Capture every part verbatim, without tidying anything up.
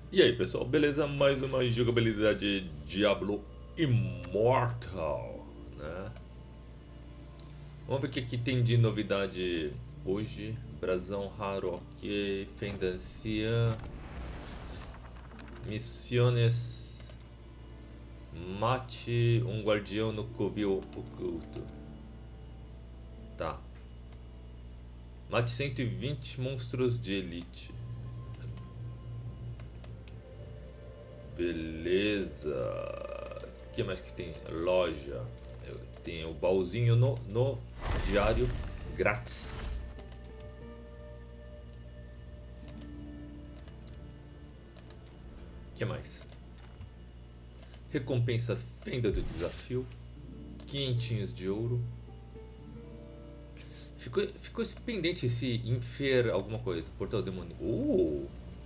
E aí pessoal, beleza? Mais uma jogabilidade Diablo Immortal, né? Vamos ver o que aqui tem de novidade hoje. Brasão raro, ok. Fenda anciã. Missões. Mate um guardião no covil oculto. Tá. Mate cento e vinte monstros de elite. Beleza. O que mais que tem? Loja. Tem o baúzinho no, no diário grátis. O que mais? Recompensa fenda do desafio. Quinhentinhos de ouro. Ficou, ficou pendente esse infer alguma coisa. Portal demoníaco. Uh!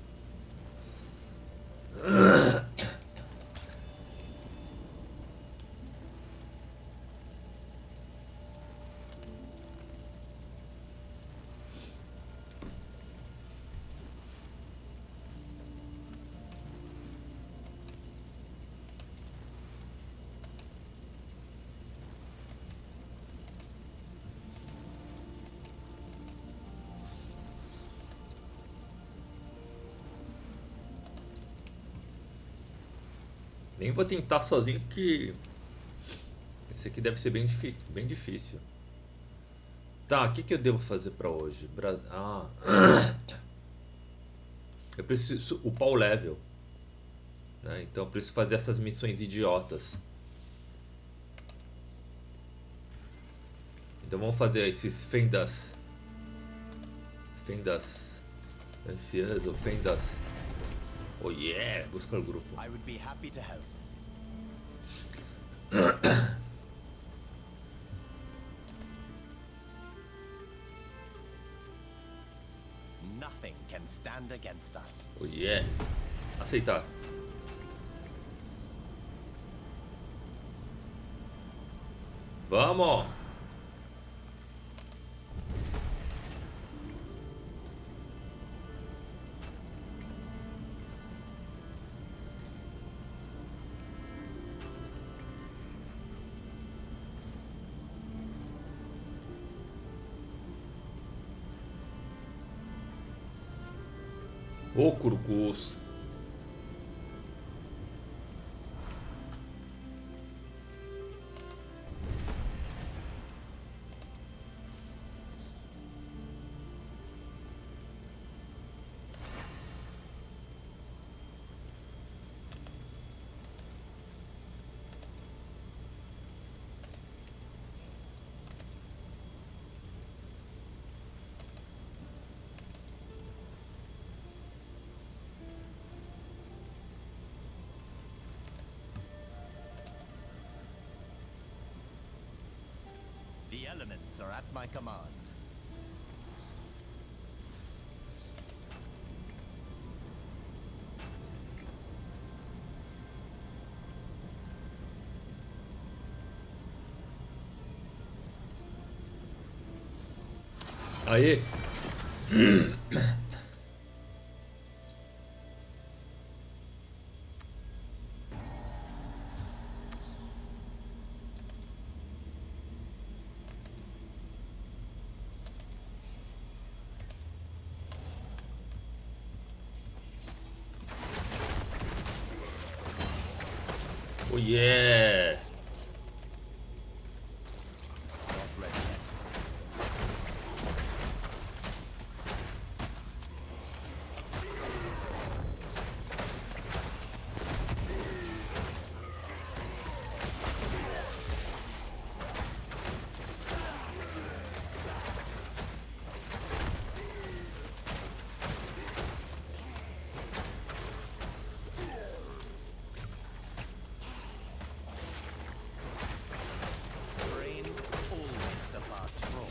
Nem vou tentar sozinho que esse aqui deve ser bem, bem difícil. Tá, o que, que eu devo fazer pra hoje? Bra... Ah. Eu preciso upar o level, né? Então eu preciso fazer essas missões idiotas. Então vamos fazer esses fendas. Fendas anciãs ou fendas. Oh yeah, busca o grupo. I would be happy to help. Nothing can stand against us. Oh yeah. Aceitar. Vamos. Ô, Curcus. The elements are at my command. Aê. Oh yeah. Not ready yet. Brains always surpass brawn.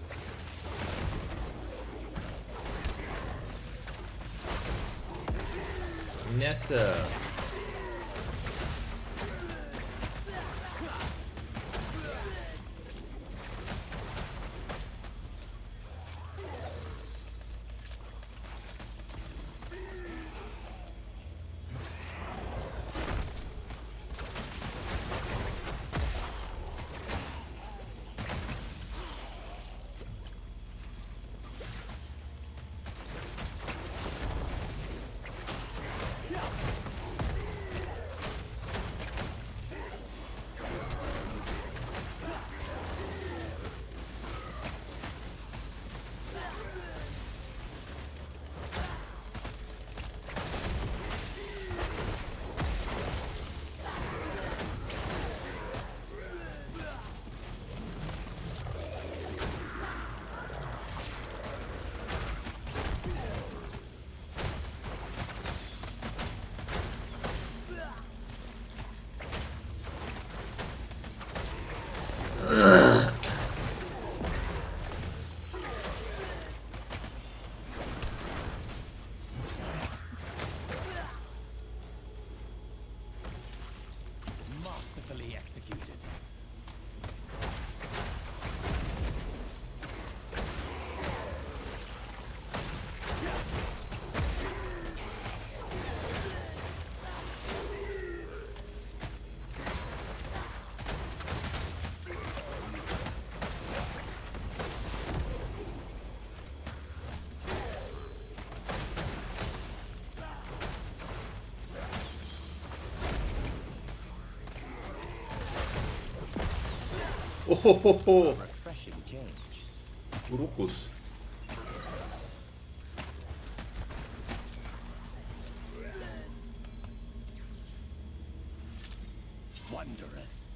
Nessa. Oh, oh, oh, oh. Refreshing change. Urucus. Wondrous.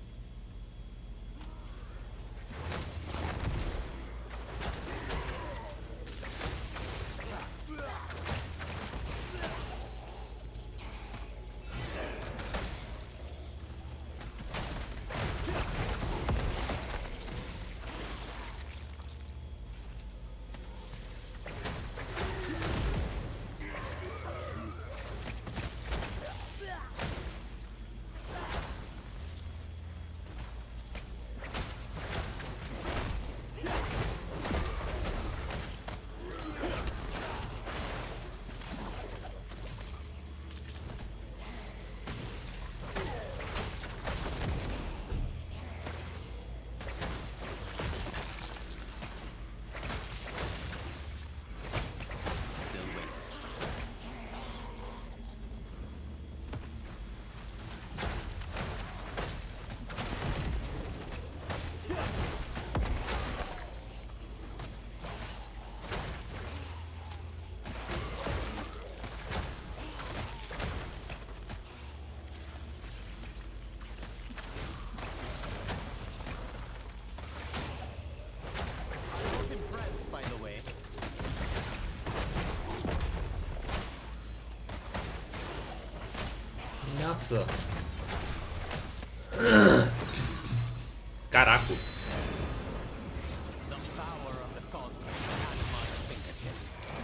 Nossa. Caraca. The power of the cosmos at my fingertips.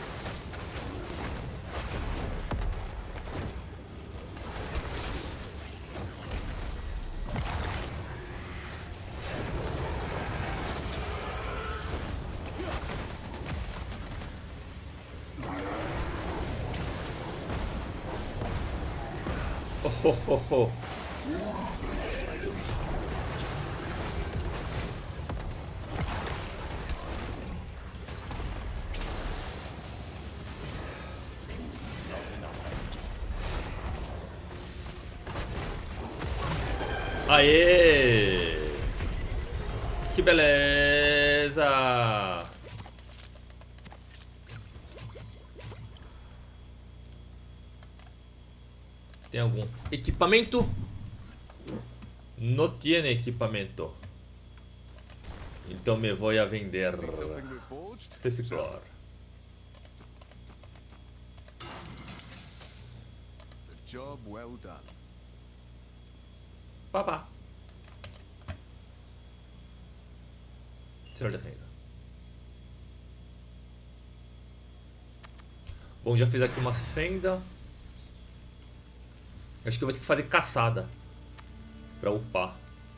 Oh, oh, oh, oh. Aê! Que beleza! Tem algum equipamento? Não tiene equipamento. Então me vou a vender. Reciclar. Job well done. Papá. Senhor da fenda. Bom, já fiz aqui uma fenda. Acho que eu vou ter que fazer caçada pra upar.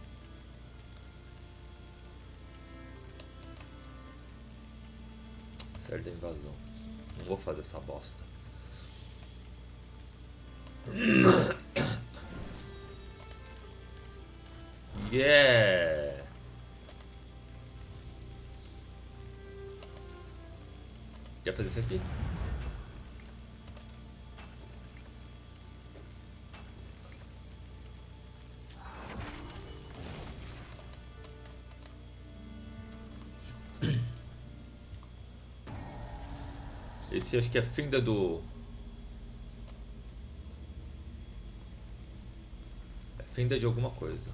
Série da invasão. Não vou fazer essa bosta. Yeah! Quer fazer isso aqui? Esse acho que é a fenda do... É fenda de alguma coisa.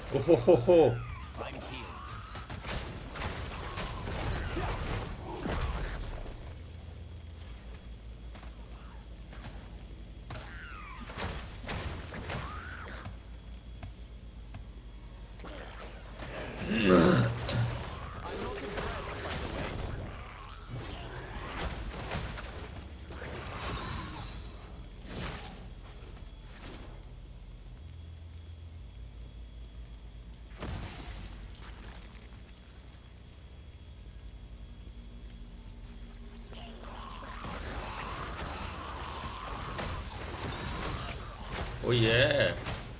Oh, oh, oh, oh. I'm healed. Oh yeah.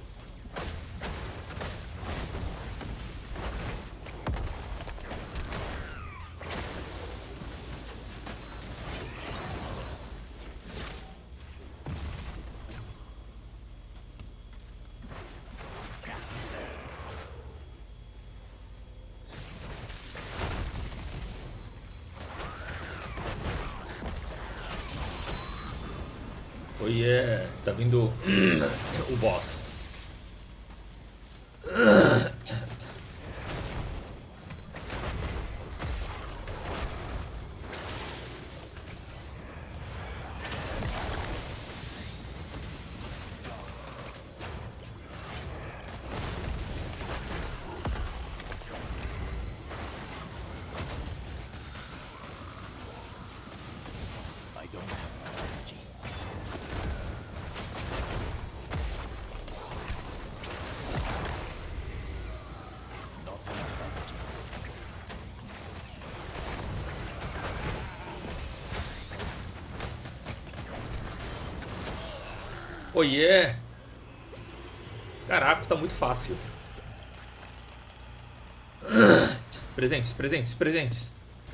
Oh yeah, tá vindo o boss. I don't have energy. Not enough energy. Oh yeah. Caraca, tá muito fácil. Presentes, presentes, presentes.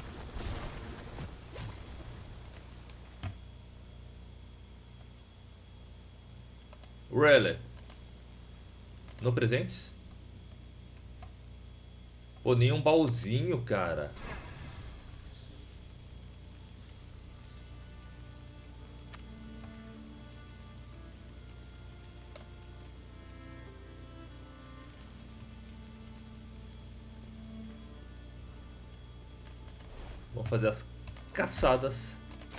Really? No presentes? Pô, nem um baúzinho, cara. Vamos fazer as caçadas.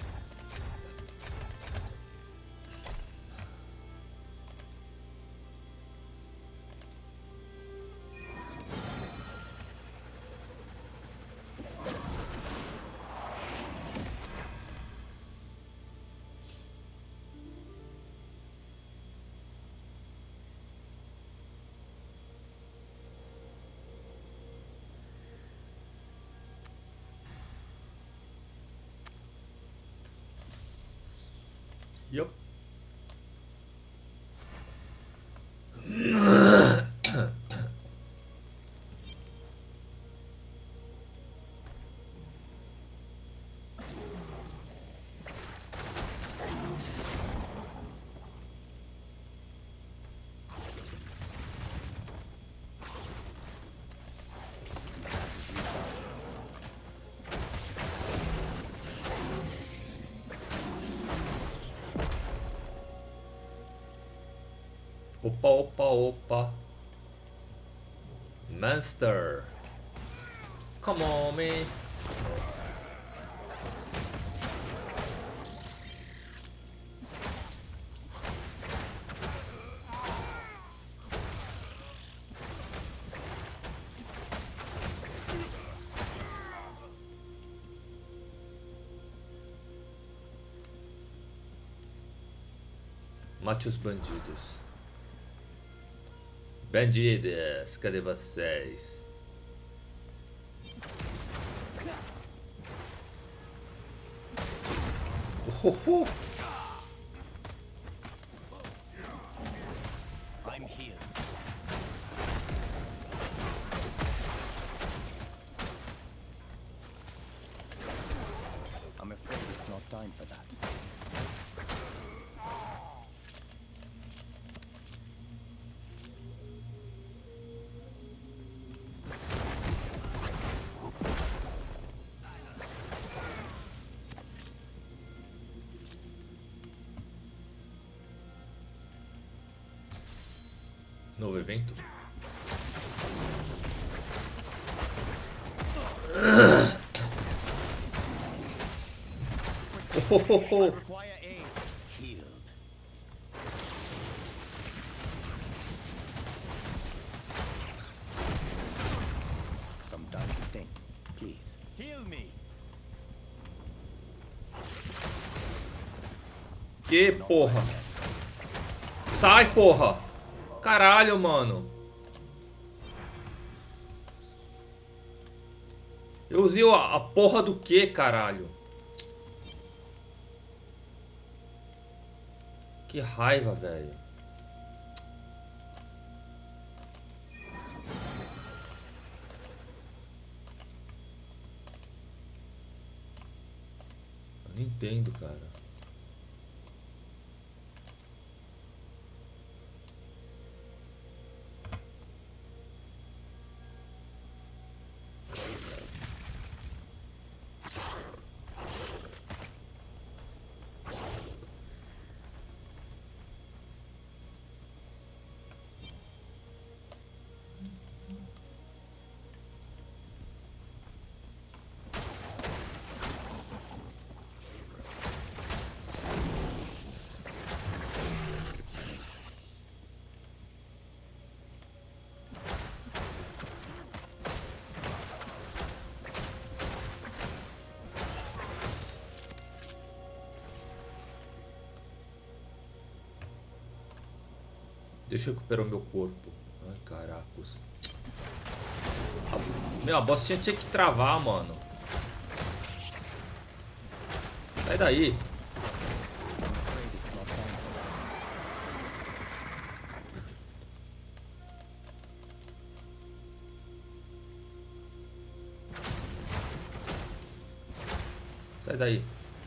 Yup. Opa, opa, opa. Monster. Come on, man. Mate os bandidos. Bandidas, cadê vocês? Oh, oh. I'm healed. I'm afraid it's not time for that. Novo evento? Oh, oh, oh. Require aid. Healed. Some time to think, please. Heal me. Que porra? Sai, porra! Caralho, mano. Eu usei a, a porra do que, caralho? Que raiva, velho. Eu não entendo, cara. Deixa eu recuperar o meu corpo. Ai, caracos. A... Meu, a boss tinha, tinha que travar, mano. Sai daí. Sai daí.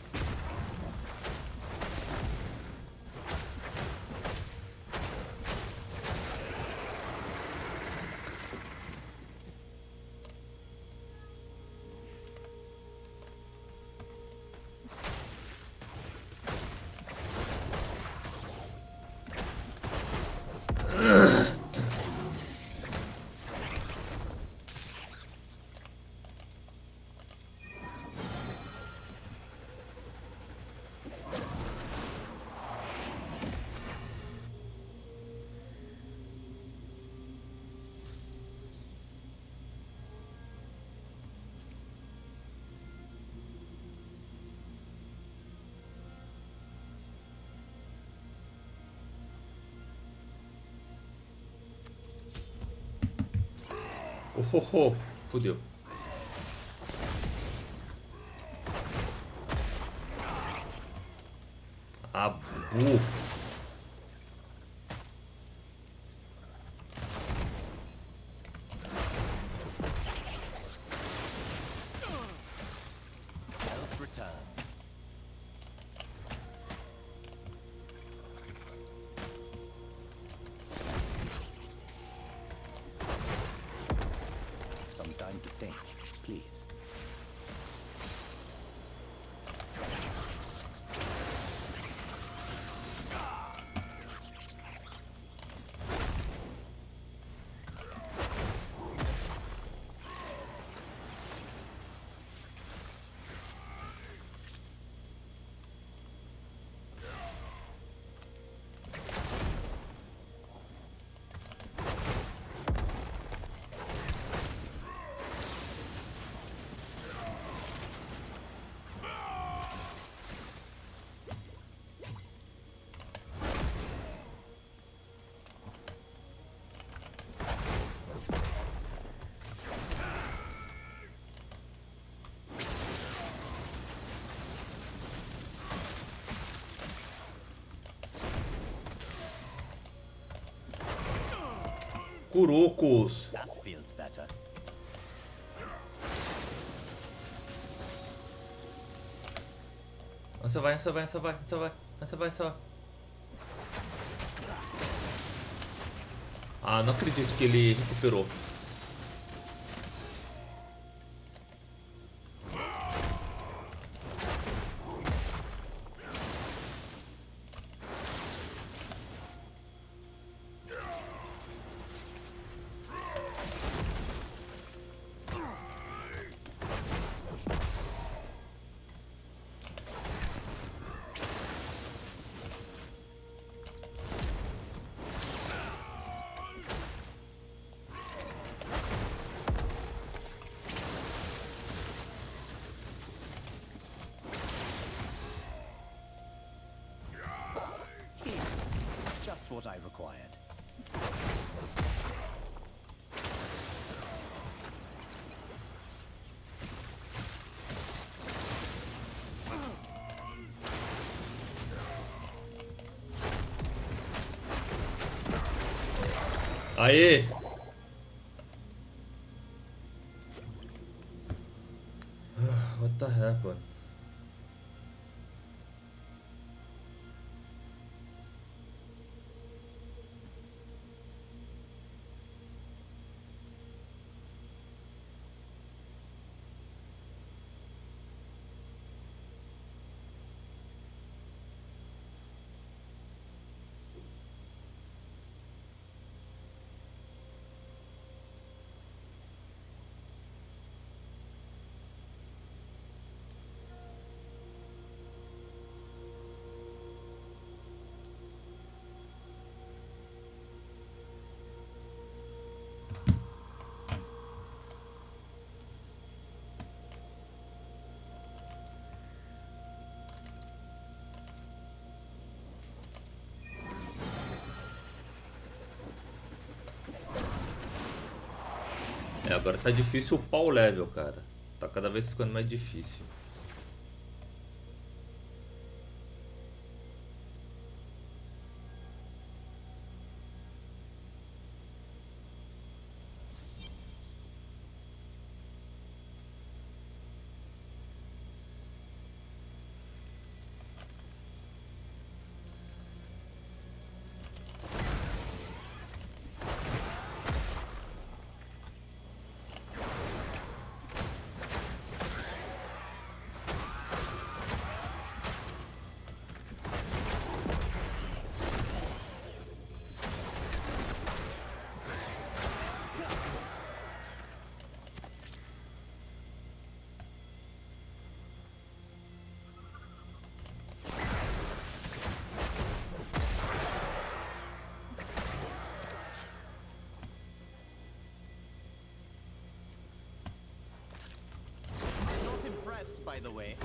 Oh, oh, oh. Fudeu. Ah, burro. Health returns. Some time to think, please. Curocos. That feels better. Essa vai, essa vai, essa vai, essa vai, essa vai, essa vai. Ah, não acredito que ele recuperou. just what I required. Aê! What the happened? É, agora tá difícil upar o level, cara. Tá cada vez ficando mais difícil. By the way.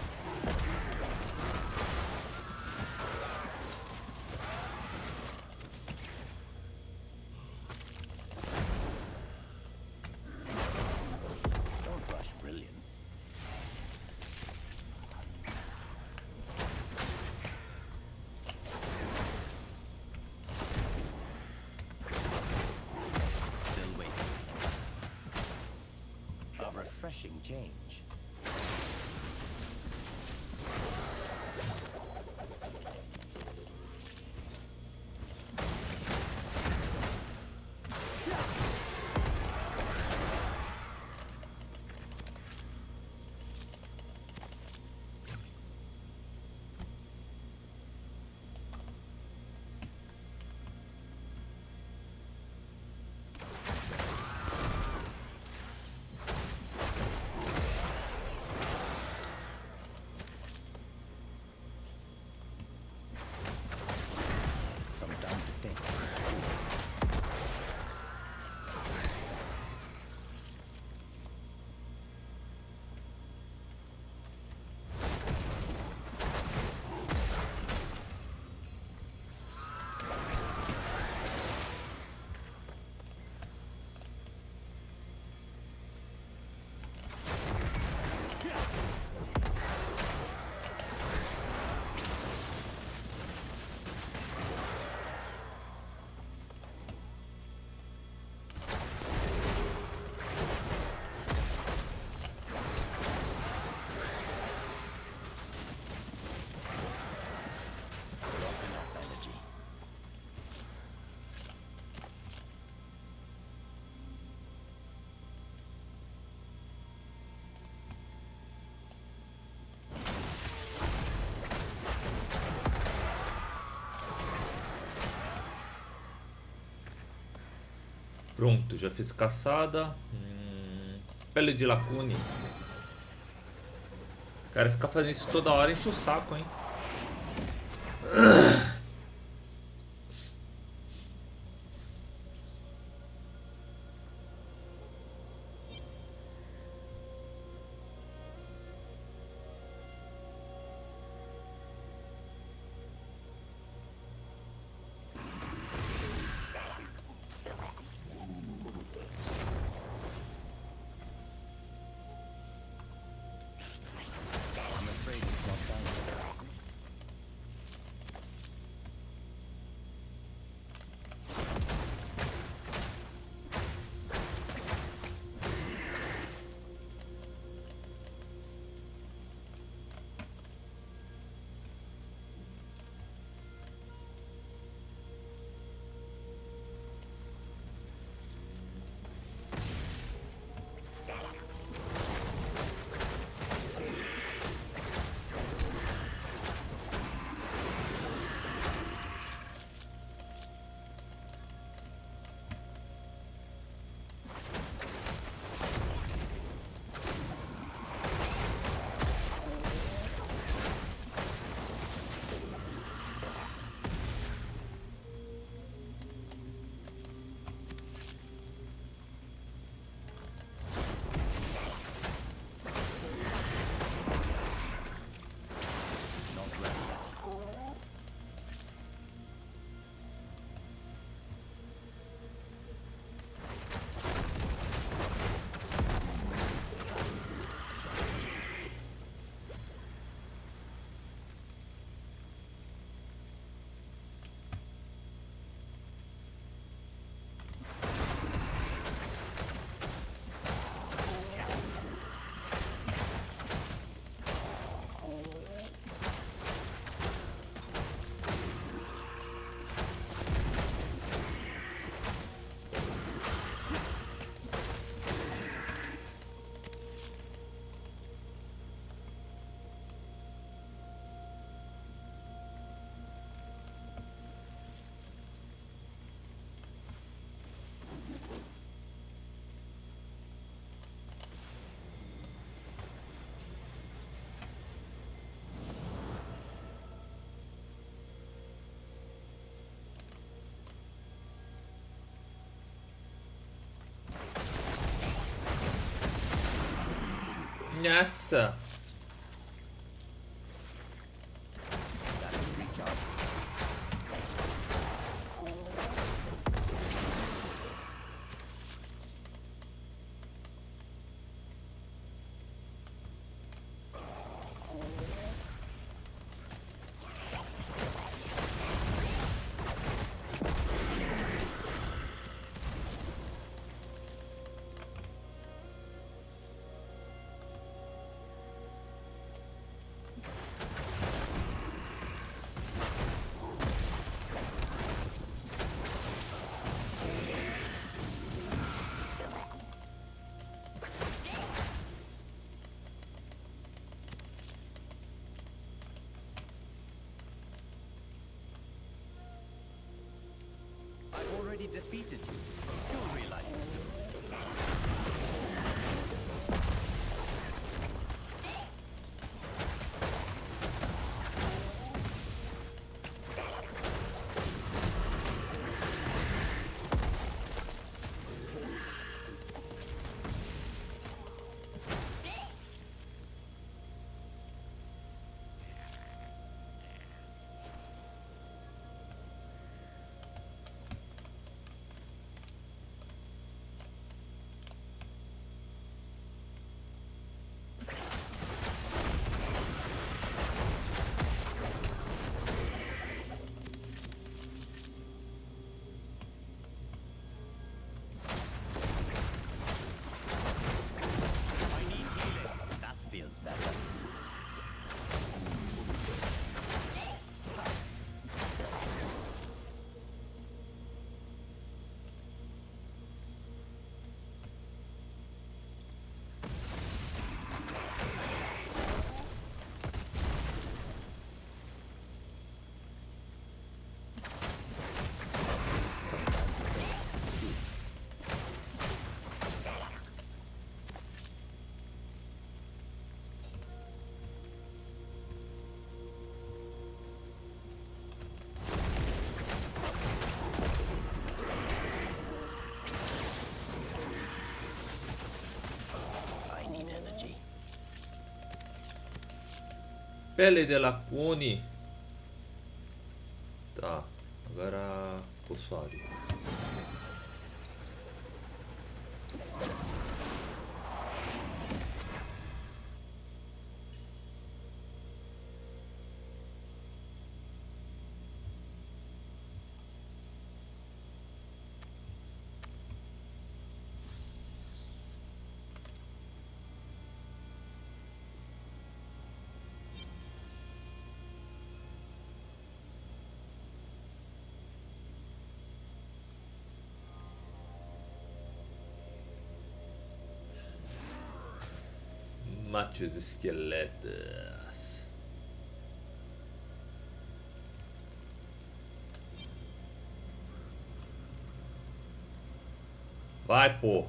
Don't rush brilliance. Still waiting. A refreshing change. Pronto, já fiz caçada. Hum, pele de lacune. Cara, ficar fazendo isso toda hora enche o saco, hein? Nossa. I've already defeated you. You'll realize it soon. Pele de Lacune. Tá, agora Fosfário. Mate os esqueletos. Vai, pô.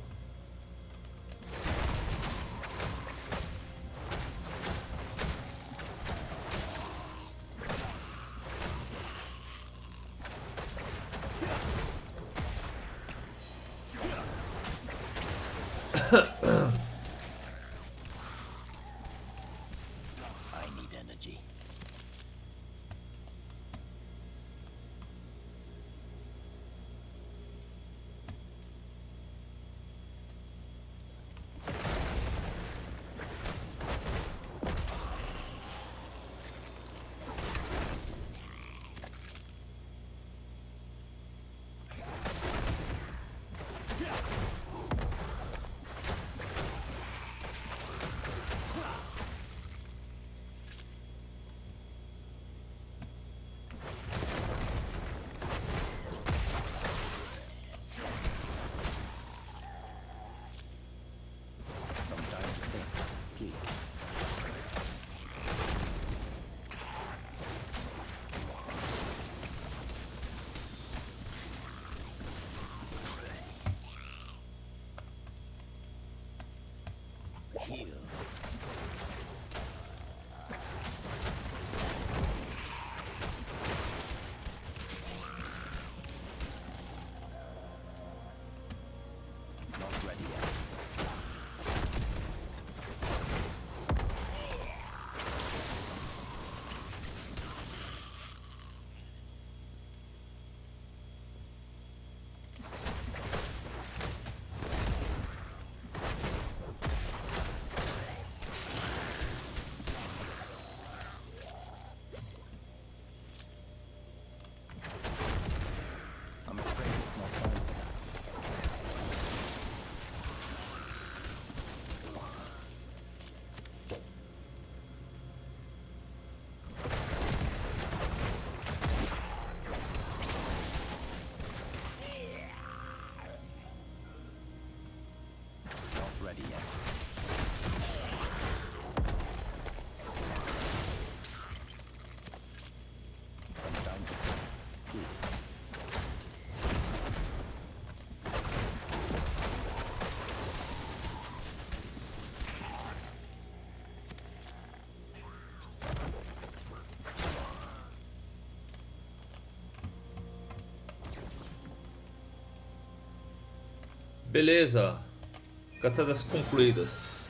Beleza. Caçadas concluídas.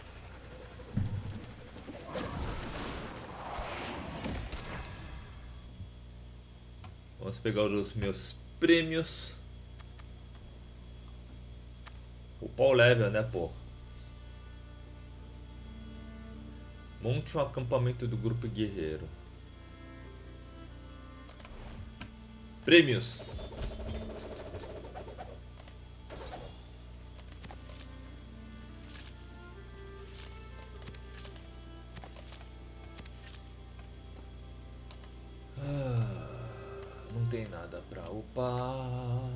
Vamos pegar os meus prêmios. O pau level, né, pô? Monte um acampamento do grupo guerreiro. Prêmios. Ah, não tem nada pra upar.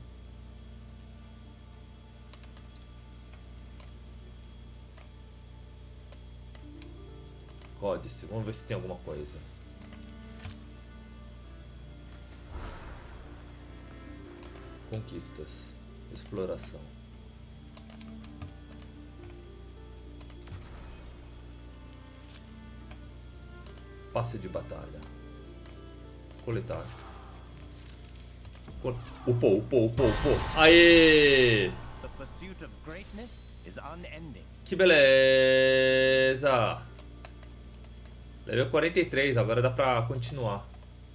Códice, vamos ver se tem alguma coisa. Conquistas, exploração. Passe de batalha. Coletar. Col upou, upou, upou, upou. Aê! The pursuit of greatness is unending. Que beleza! Level quarenta e três, agora dá pra continuar.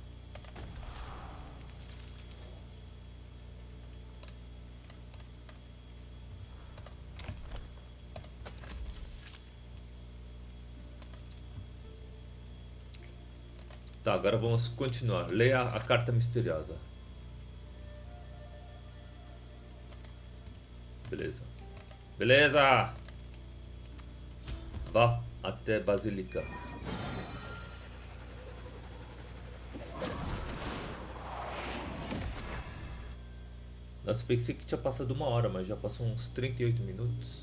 Tá, agora vamos continuar. Leia a carta misteriosa. Beleza. Beleza! Vá até Basílica. Nossa, pensei que tinha passado uma hora, mas já passou uns trinta e oito minutos.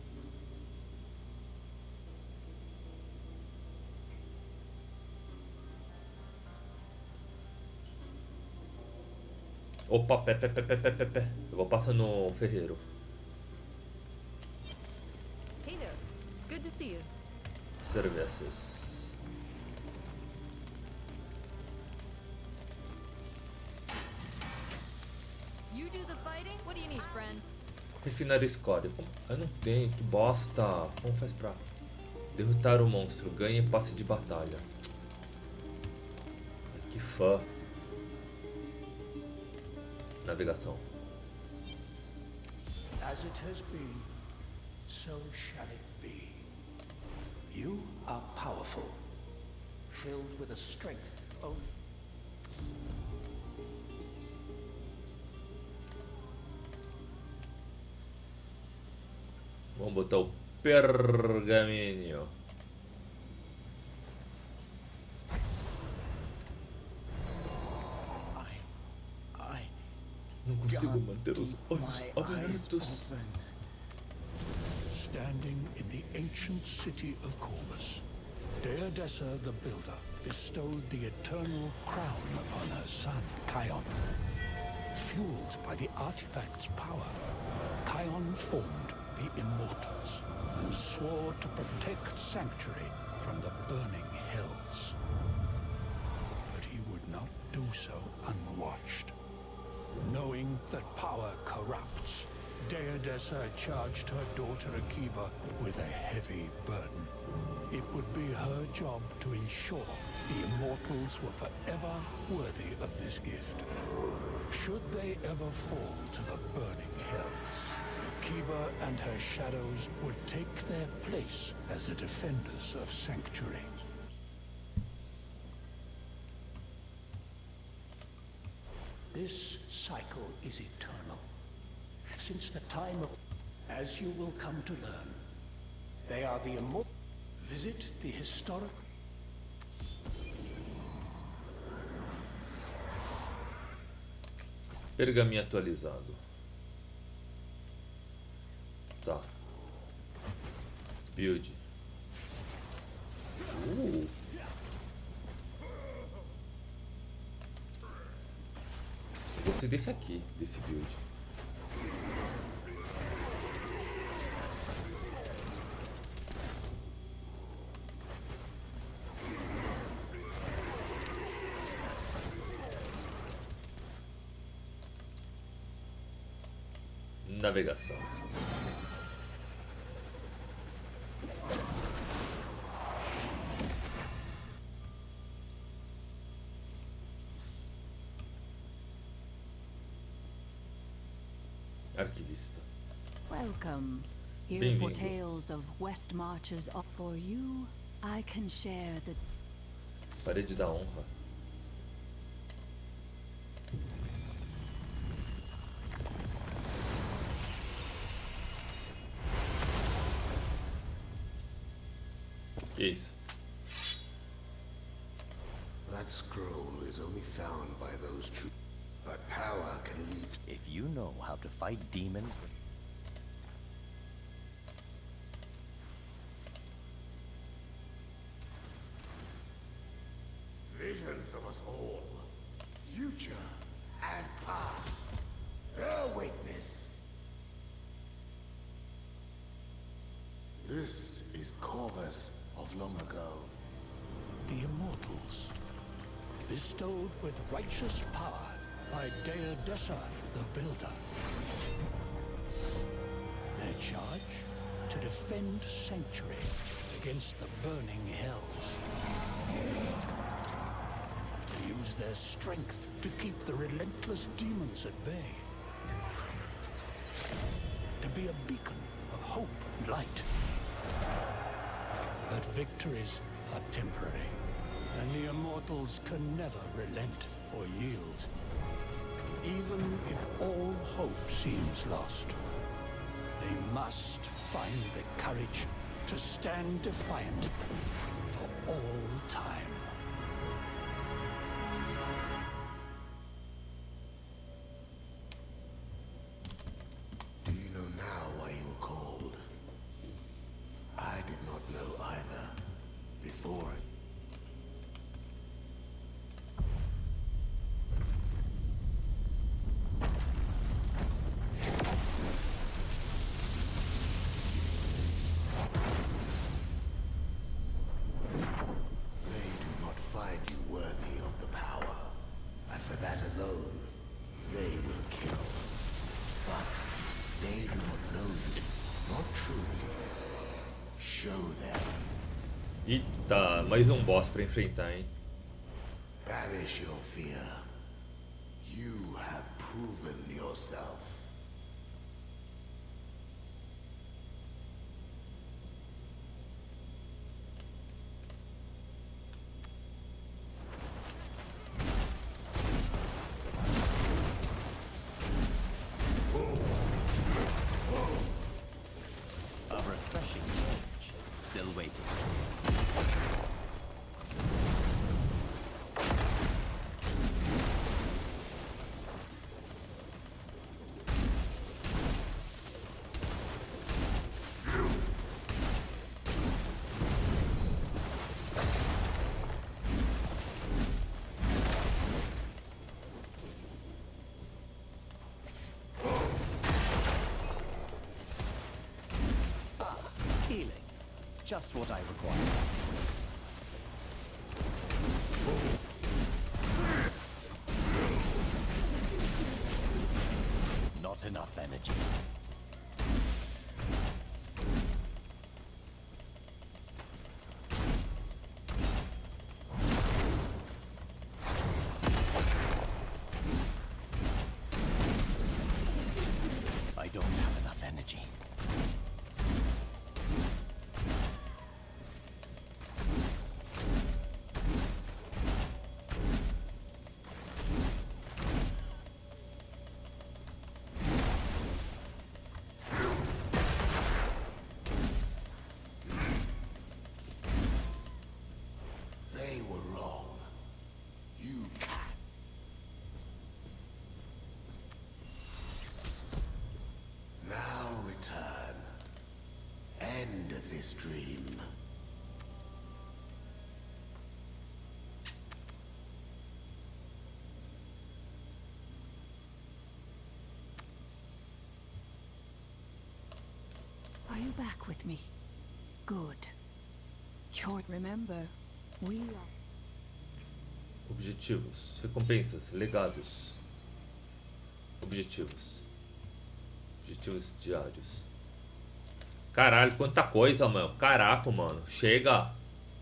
Opa, pé, pé, pé, pé, pé, pé, pé. Eu vou passar no ferreiro. Hey there. It's good to see you. Serviços. You do the fighting? What do you need, friend? Refinar score. Como? Eu não tenho, que bosta. Como faz pra derrotar o monstro? Ganhe passe de batalha. Ai, que fã. Navegação. As it has been, so shall it be. You are powerful, filled with a strength only. Vamos botar o pergaminho. Não consigo manter os olhos abertos. Standing in the ancient city of Corvus, Daedessa the Builder bestowed the eternal crown upon her son, Kion. Fueled by the artifact's power, Kion formed the Immortals and swore to protect Sanctuary from the burning hells. But he would not do so unwatched. Knowing that power corrupts, Daedessa charged her daughter Akiba with a heavy burden. It would be her job to ensure the Immortals were forever worthy of this gift. Should they ever fall to the burning hells, Akiba and her shadows would take their place as the defenders of Sanctuary. This cycle is eternal. Since the time of... As you will come to learn, they are the immortal... Visit the historic... Pergaminho atualizado. Tá. Build. Uh. Eu gostei desse aqui, desse build. navegação. Arquivista. Welcome. Here Bem-vindo. for tales of West Marches. For you, I can share the Parede da honra. Que isso? That scroll is only found by those true, but power can lead. If you know how to fight demons, Visions of us all, future and past, bear witness. This is Corvus of long ago. The Immortals, bestowed with righteous power by Deodessa the Builder. Their charge? To defend Sanctuary against the burning hells. To use their strength to keep the relentless demons at bay. To be a beacon of hope and light. But victories are temporary, and the Immortals can never relent or yield. Even if all hope seems lost, they must find the courage to stand defiant for all time. Do you know now why you were called? I did not know either. Before it. They do not find you worthy of the power, and for that alone, they will kill. But they do not know you, not truly. Show them. Eita, mais um boss pra enfrentar, hein? Banish your fear. You have proven yourself. a refreshing change. Still waiting. Healing. Just what I require. Not enough energy. I don't have enough energy. They were wrong. You can. Now return. End of this dream. Are you back with me? Good. You're... Remember, we are... Objetivos, recompensas, legados. Objetivos. Objetivos diários. Caralho, quanta coisa, mano. Caraca, mano. Chega.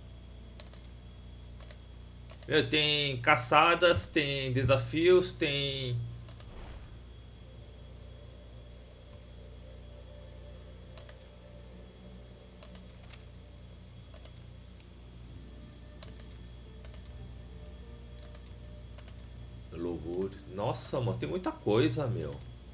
Meu, tem caçadas, tem desafios, tem... Louvores. Nossa, mano, tem muita coisa, meu.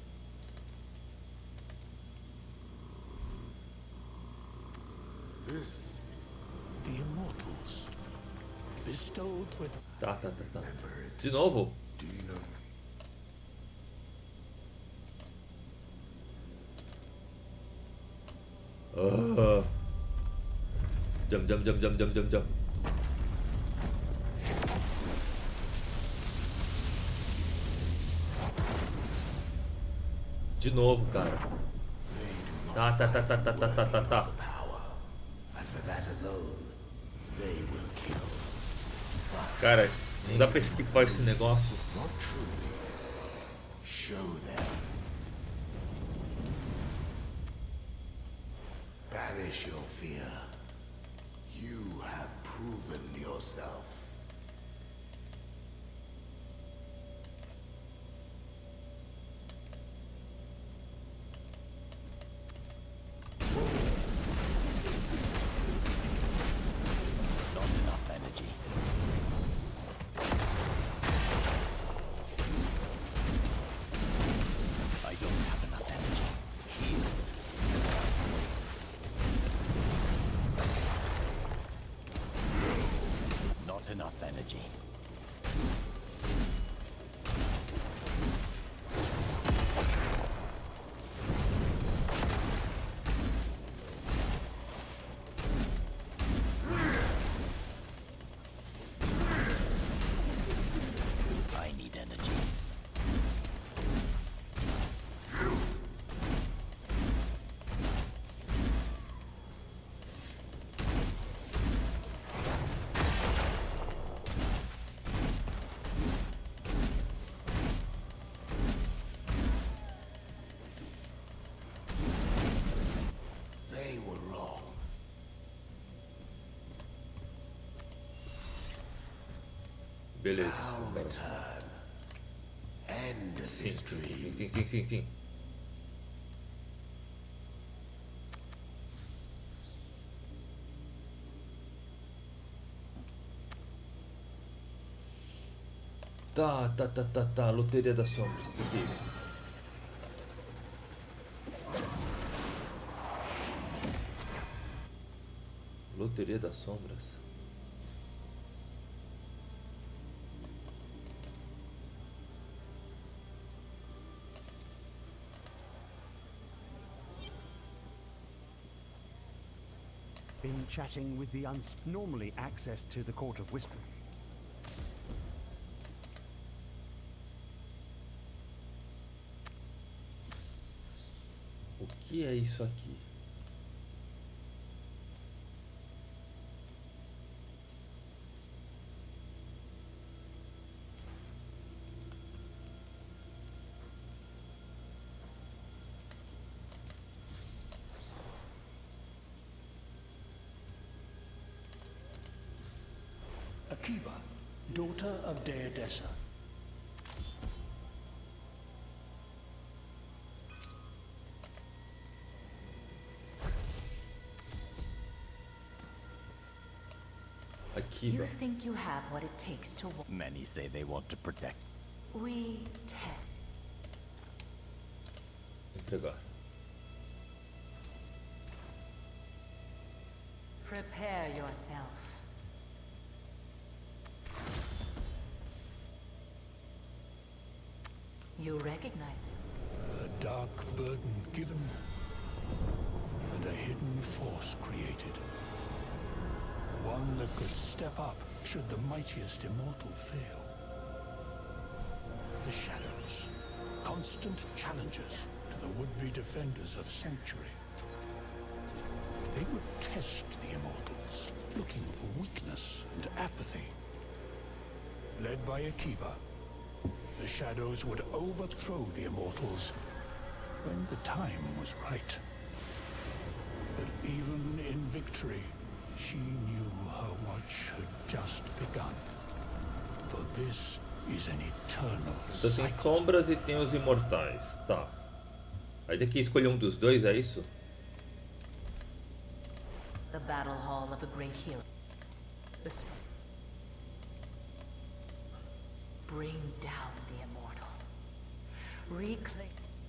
This the immortals bestowed with. Tá, tá, tá, tá. De novo? Do you know? Ah. Jump, jump, jump, jump, jump, jump, jump. De novo, cara. Tá, tá, tá, tá, tá, tá, tá, tá, tá. Cara, não dá pra esquipar esse negócio. Show them. Banish your fear. You have proven yourself. Enough energy. I need energy. Beleza. Sim, sim, sim, sim, sim, sim. Tá, tá, tá, tá, tá. Loteria das Sombras. O que, que é isso? Loteria das Sombras. Been chatting with the uns normally access to the Court of Whispering. O que é isso aqui? Akiba, daughter of Daedessa. Akiba. You think you have what it takes to walk? Many say they want to protect. We test. Entregar. Prepare yourself. You recognize this? A dark burden given, and a hidden force created. One that could step up should the mightiest immortal fail. The Shadows, constant challengers to the would-be defenders of Sanctuary. They would test the immortals, looking for weakness and apathy. Led by Akiba, the Shadows would overthrow the immortals when the time was right. But even in victory, she knew her watch had just begun. For this is an eternal Então tem cycle. sombras e tem os imortais. Tá. Aí tem que escolher um dos dois, é isso? The battle hall of a great hero. The st- Bring down the immortal. Reclaim.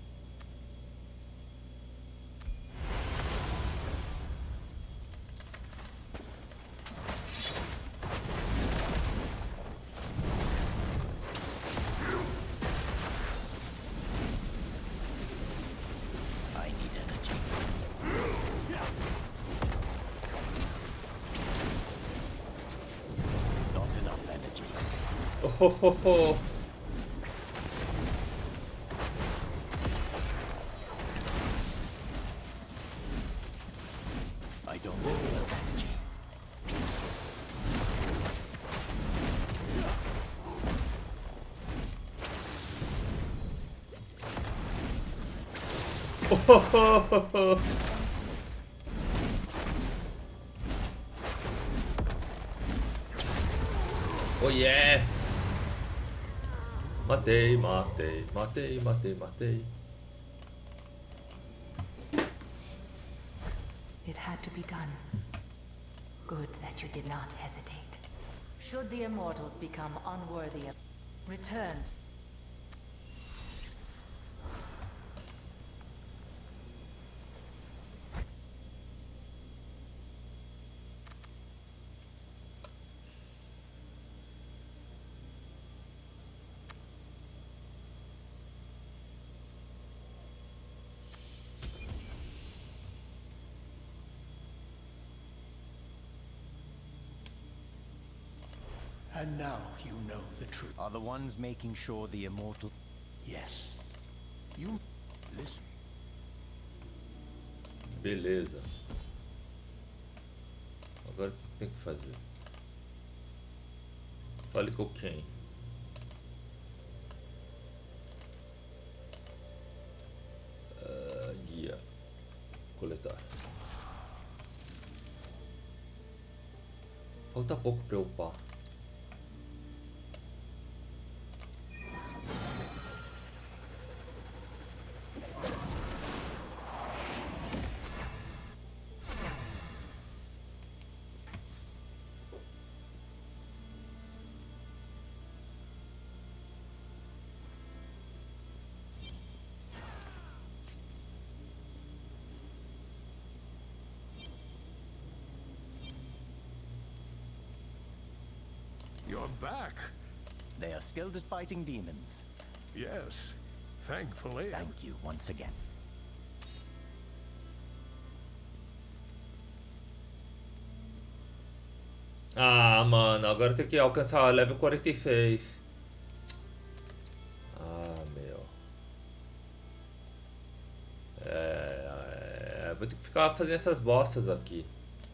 I need energy. Not enough energy. Oh, ho, ho, ho. I don't have enough energy. Oh, ho, ho, ho, ho. Oh yeah! Matei, matei, matei, matei, matei. It had to be done. Good that you did not hesitate. Should the immortals become unworthy of... Return. And now you know the truth. Are the ones making sure the immortal... Yes. You listen. Beleza. Agora o que tem que fazer? Fale com quem? Uh, guia. Coletar. Falta pouco para eu upar. You're back. They are skilled at fighting demons. Yes, thankfully. Thank you once again. Ah, mano, agora tem que alcançar level quarenta e seis. Ah, meu. É, é, vou ter que ficar fazendo essas bostas aqui.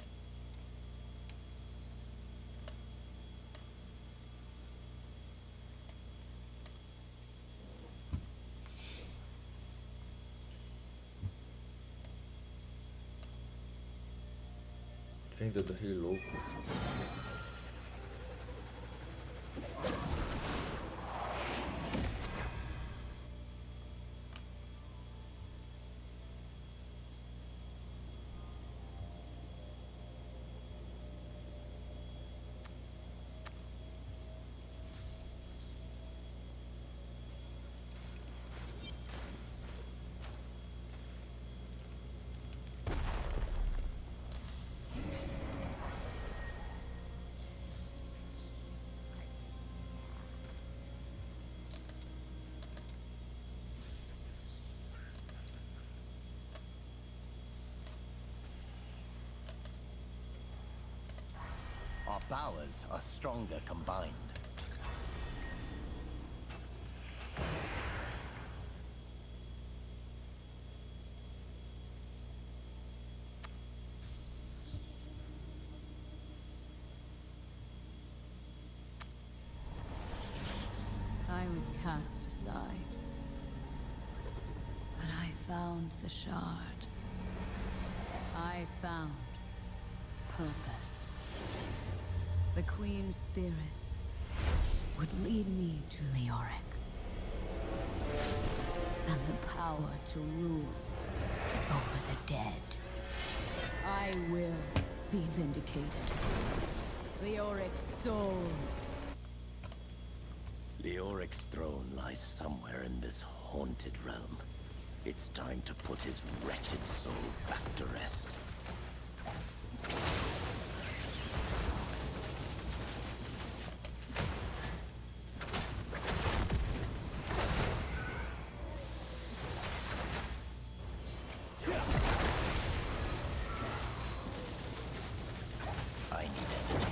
Fenda do Rei Louco. Our powers are stronger combined. I was cast aside. But I found the shard. I found purpose. The Queen's spirit would lead me to Leoric. And the power to rule over the dead. I will be vindicated. Leoric's soul. Leoric's throne lies somewhere in this haunted realm. It's time to put his wretched soul back to rest. I need energy.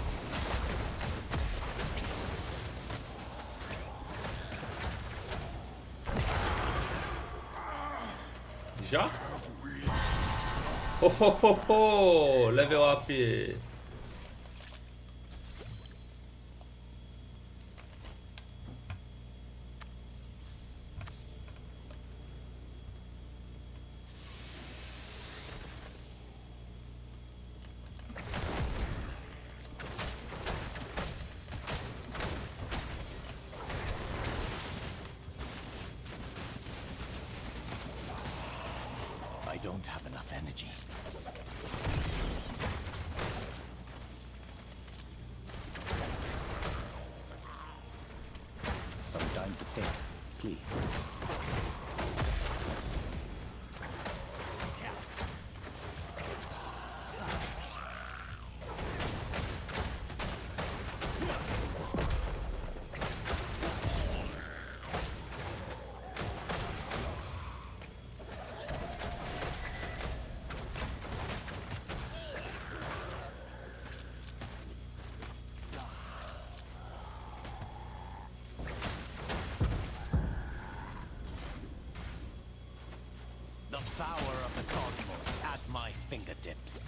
Já? Oh, oh, oh, oh. Level up. I don't have enough energy. Some time to think, please. The power of the cosmos at my fingertips.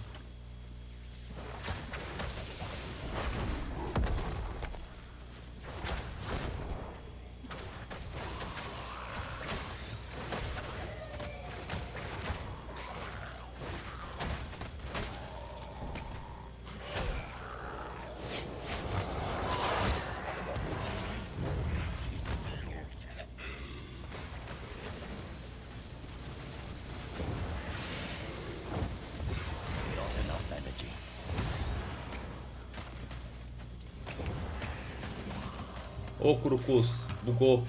Ô, Crocus, bugou.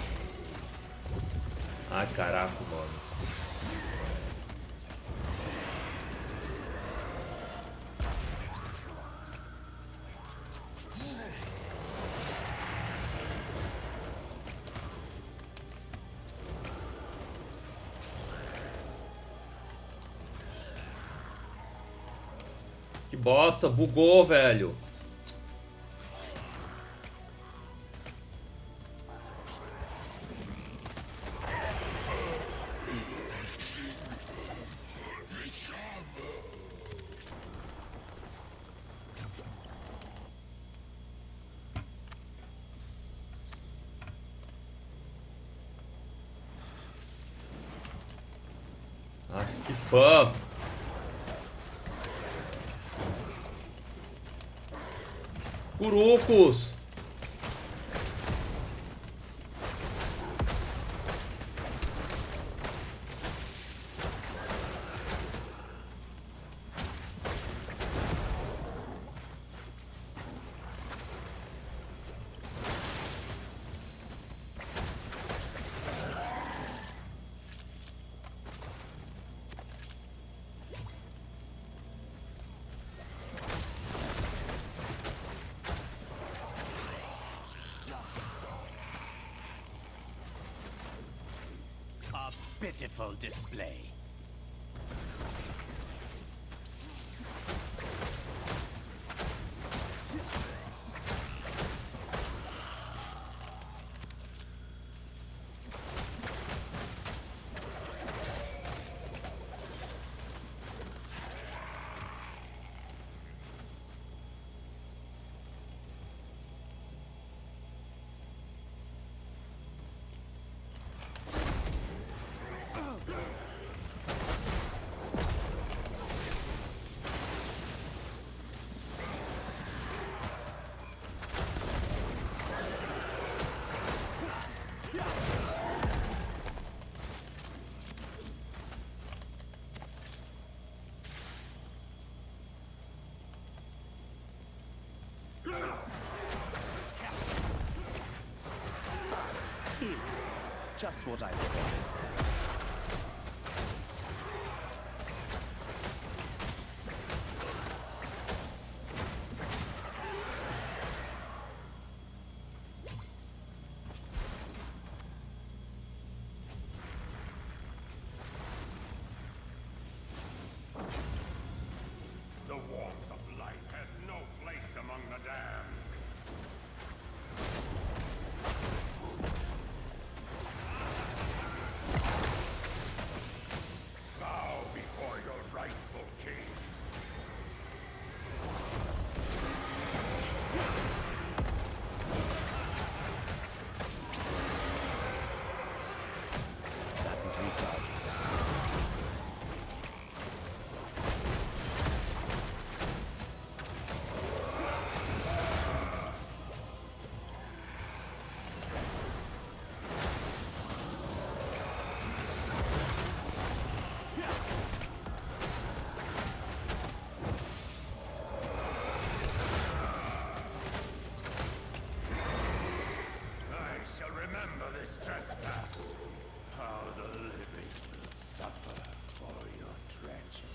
Ai, caraca, mano. Que bosta, bugou, velho. Ah, que fã! Curucos! Pitiful display. Really? Just what I wanted. The warmth of life has no place among the damned. Bow before your rightful king. That was recharged. I shall remember this trespass. How the living will suffer for your treachery.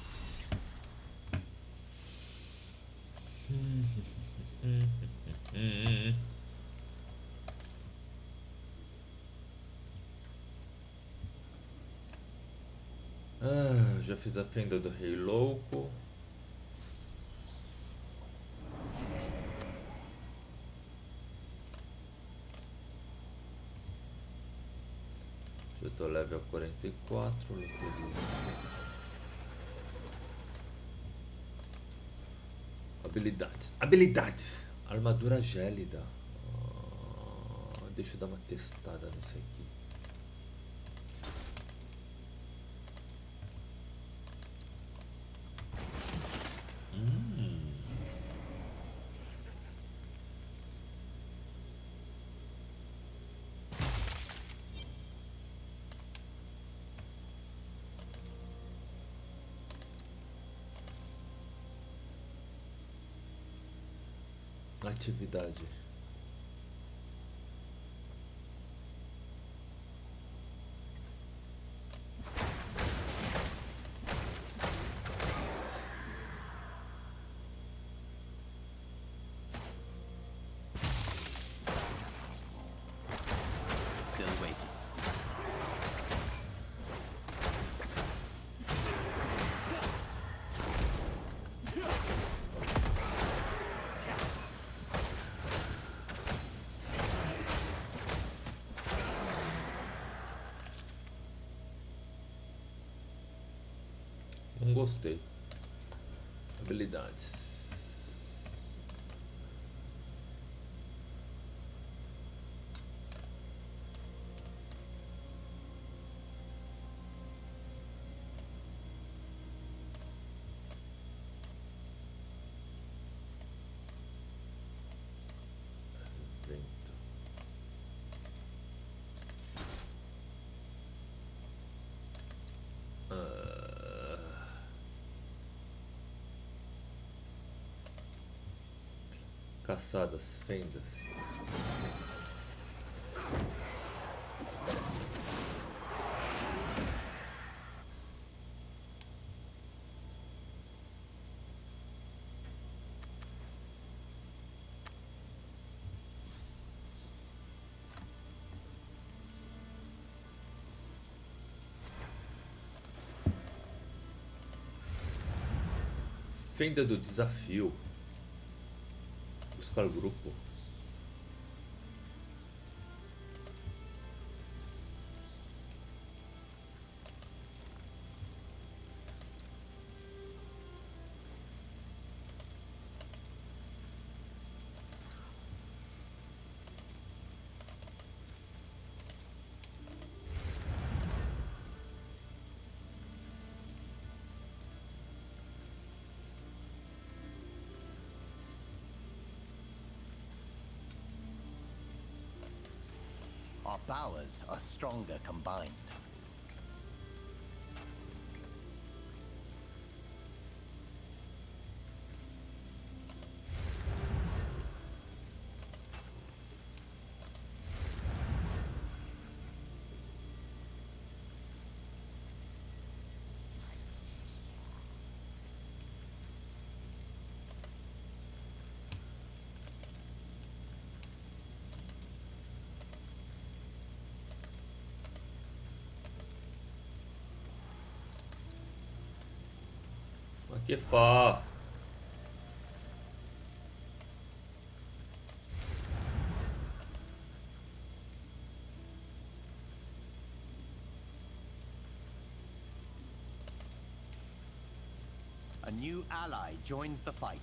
Ah, já fiz a fenda do Rei Louco. Já tô level quarenta e quatro. Habilidades. Habilidades. Armadura gélida. Ah, deixa eu dar uma testada nesse aqui. Hum. Atividade. Still waiting. Não gostei. Habilidades. Vento. Ah. Caçadas, fendas. Fenda do desafio. Buscar grupo. Our powers are stronger combined. Mas que fa. A new ally joins the fight.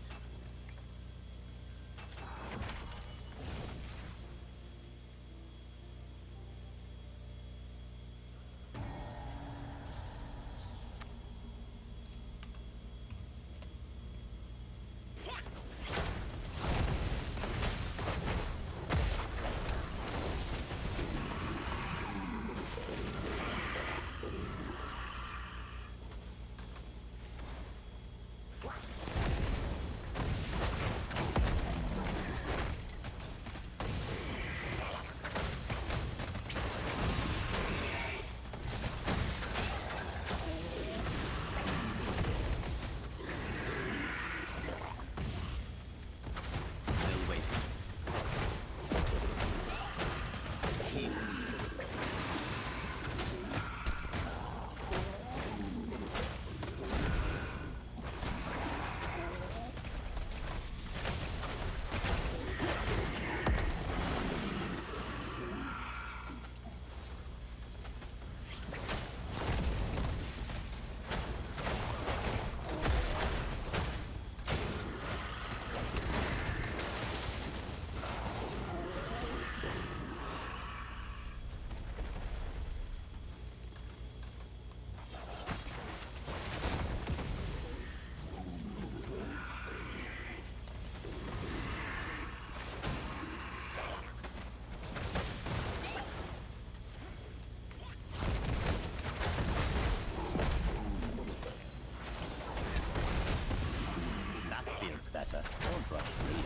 Don't rush me.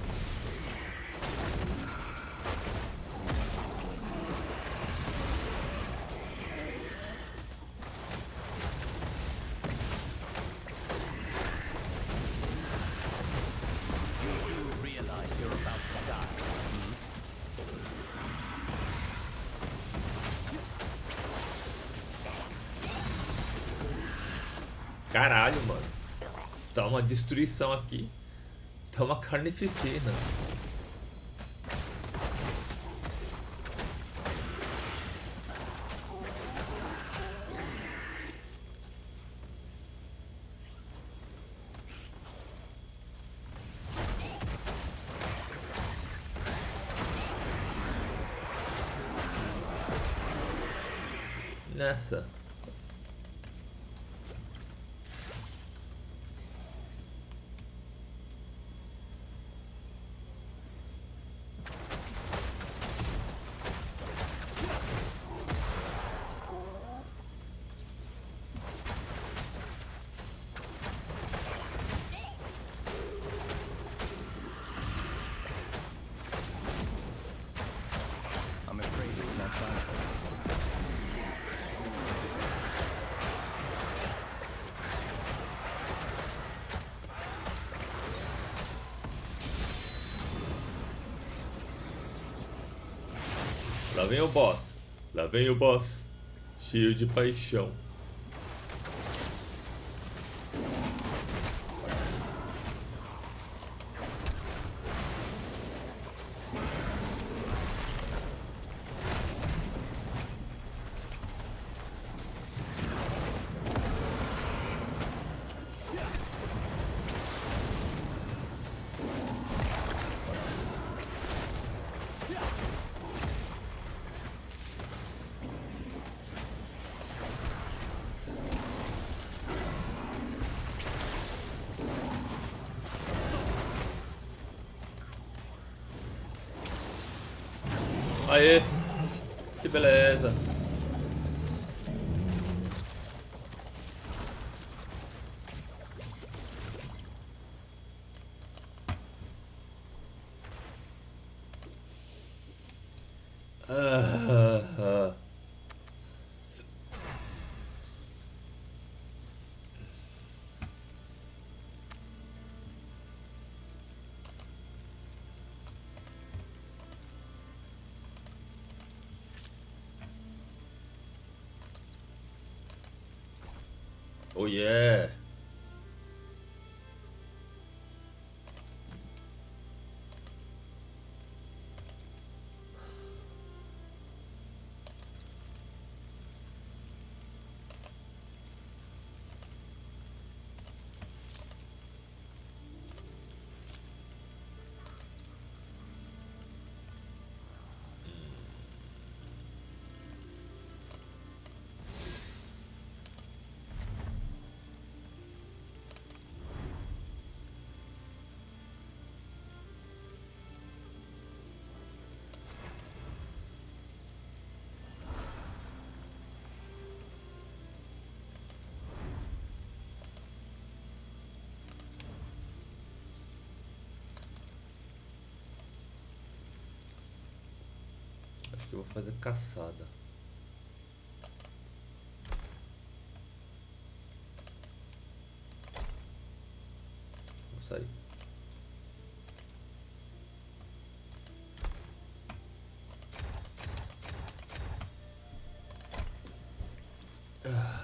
You do realize you're about to die. Caralho, mano. Tá uma destruição aqui. Tá uma carnificina. Nessa. I'm afraid it's not time. Lá vem o boss. Lá vem o boss. Cheio de paixão. Aê, que beleza. Ah, ah. Oh yeah. que eu vou fazer caçada. Vou sair. Ah.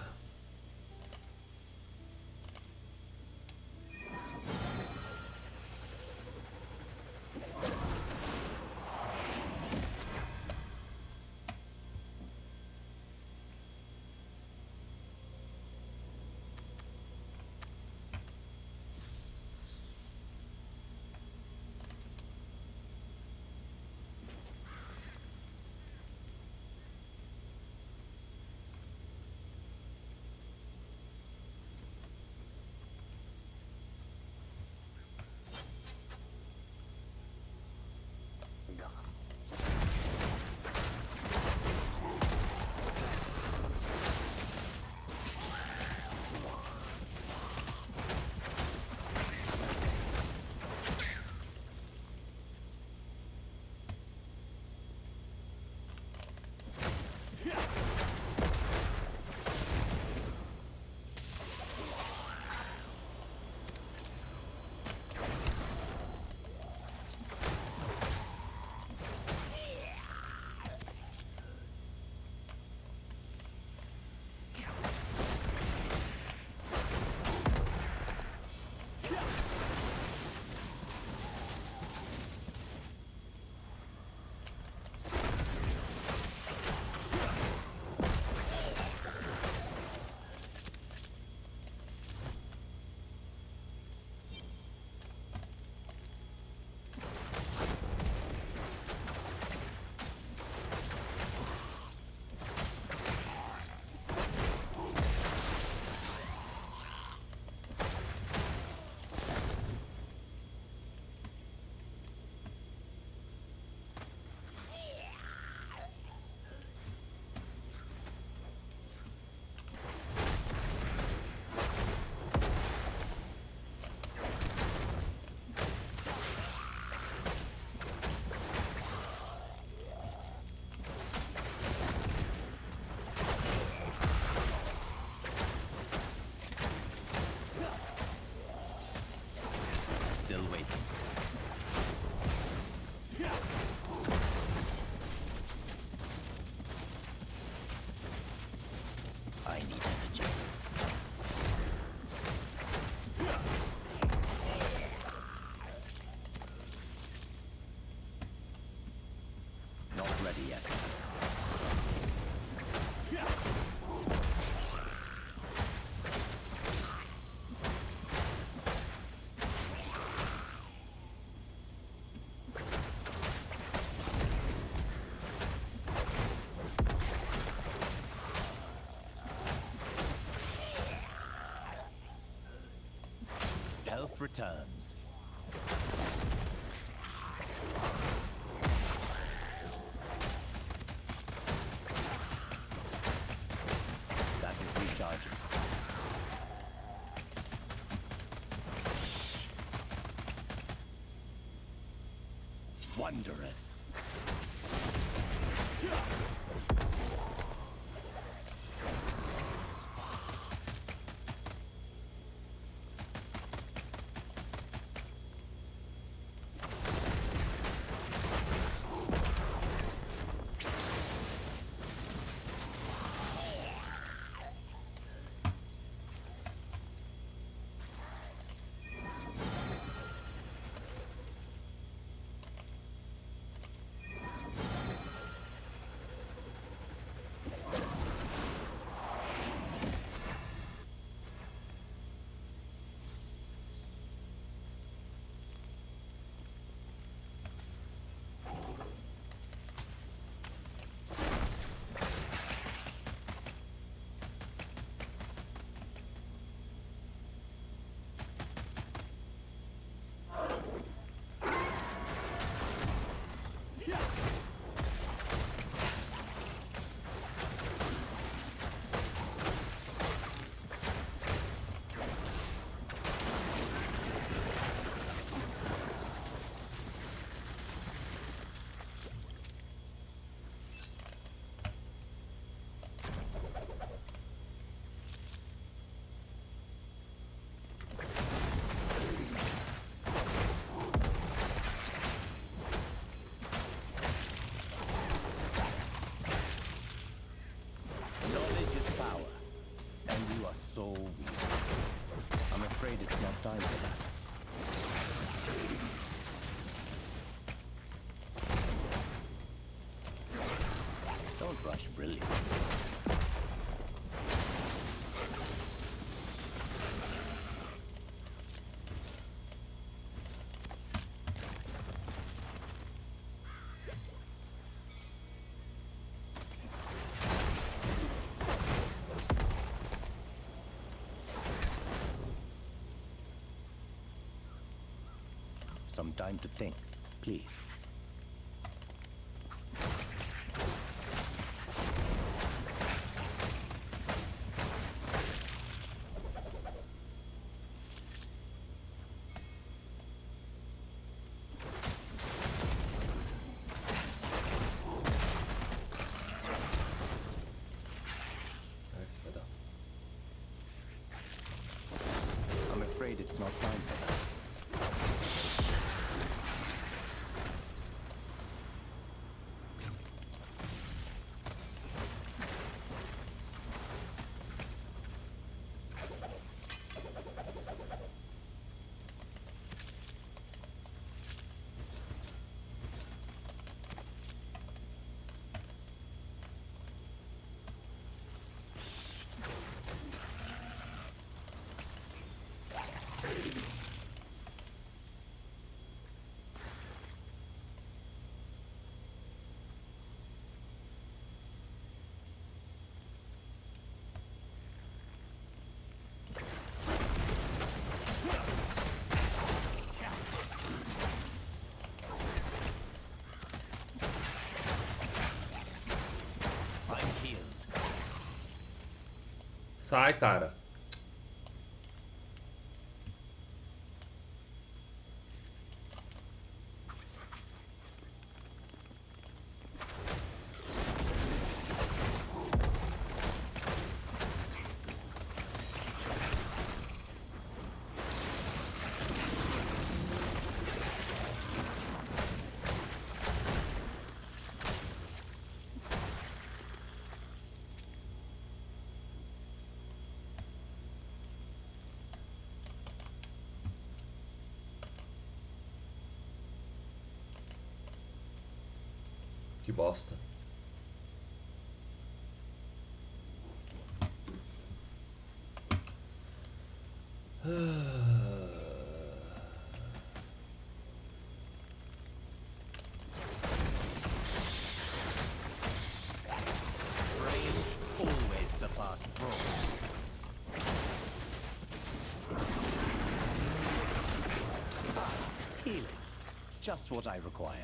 Health returns. That is recharging. Wondrous. so weak. I'm afraid it's not time for that. Don't rush brilliance. Some time to think, please. I'm afraid it's not time for that. Sai, cara. Que bosta. Always surpass brawn. Ah, healing. Just what I required.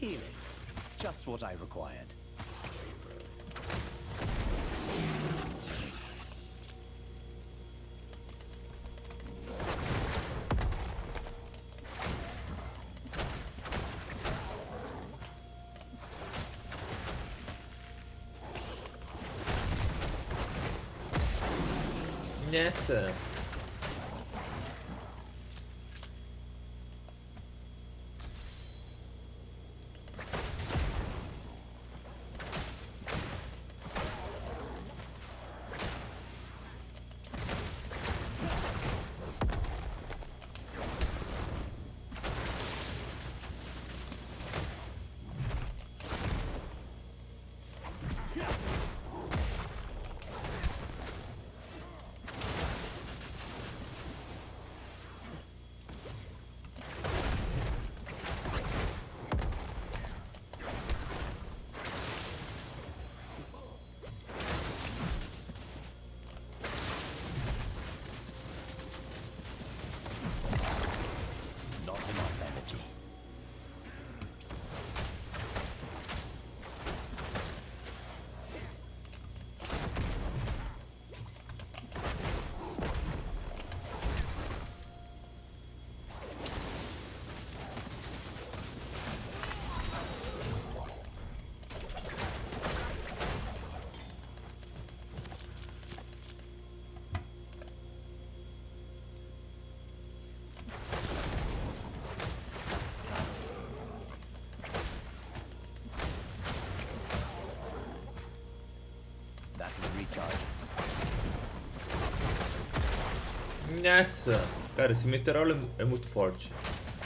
Healing. Just what I required. Nessa. Nessa! Cara, esse meteoro é muito forte.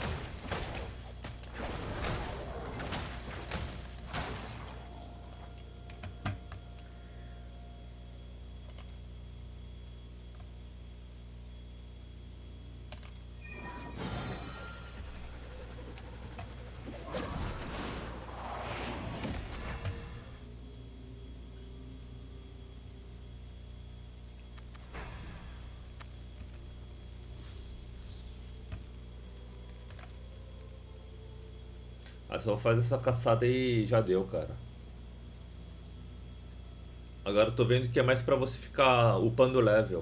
Ah, só faz essa caçada e já deu, cara. Agora eu tô vendo que é mais pra você ficar upando o level.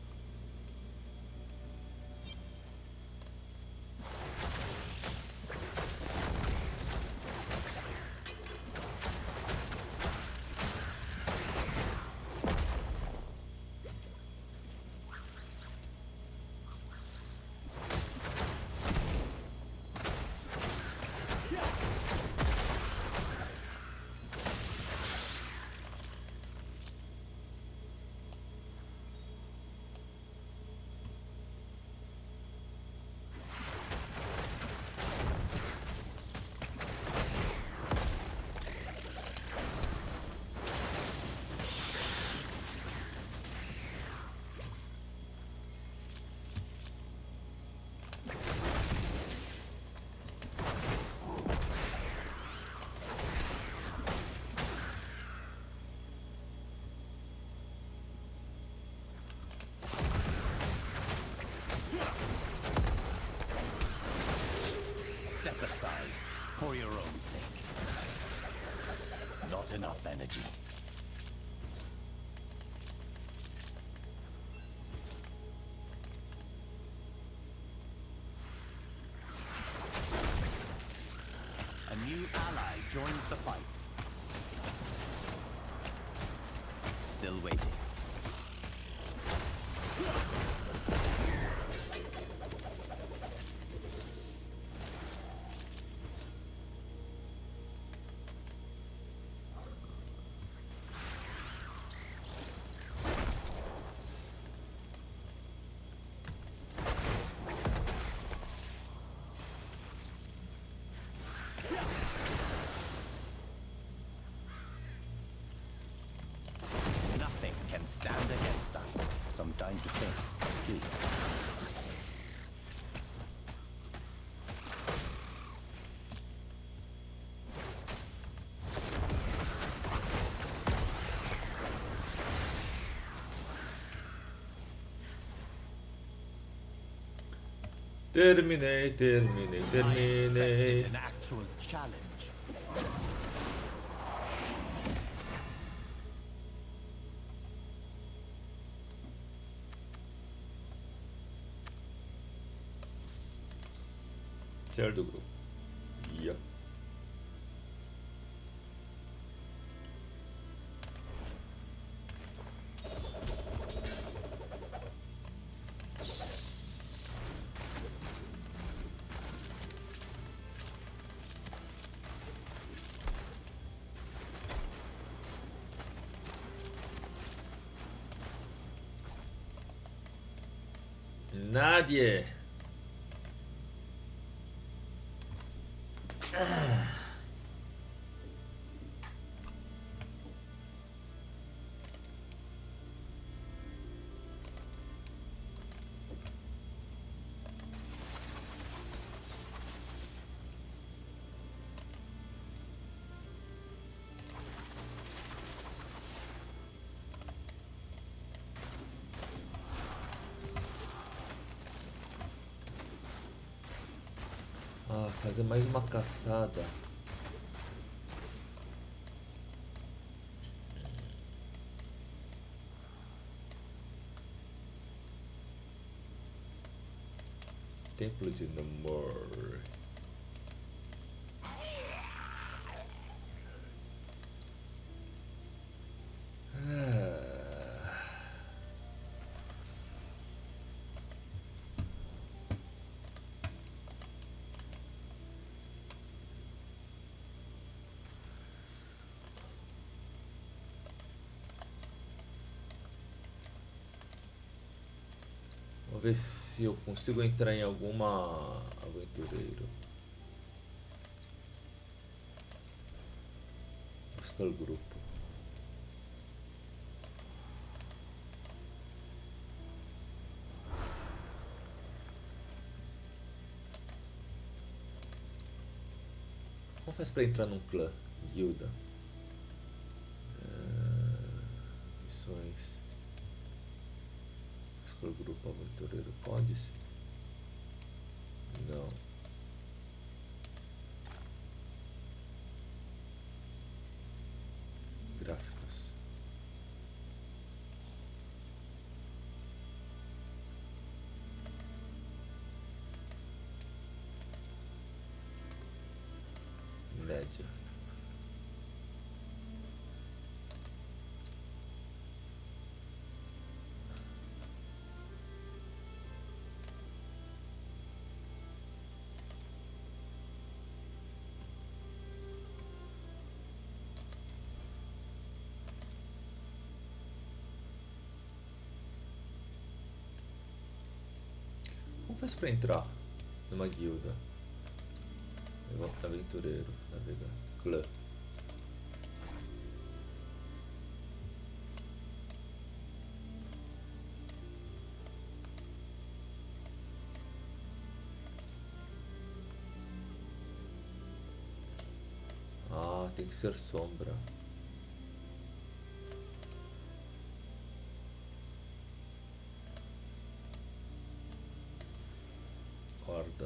For your own sake. Not enough energy. A new ally joins the fight. Still waiting. Stand against us. Some time to think, please. Terminei, terminei, terminei. An actual challenge. Ser do grupo. Yep. Nadie. Ah, fazer mais uma caçada. Templo de Namor. Vou ver se eu consigo entrar em alguma aventureiro. Buscar o grupo. Como faz pra entrar num clã? Guilda. Uh, missões. O grupo aventureiro pode-se? Não. Gráficos. Média. Como faz pra entrar numa guilda? Aventureiro, navegar, clã. Ah, tem que ser sombra. Horda.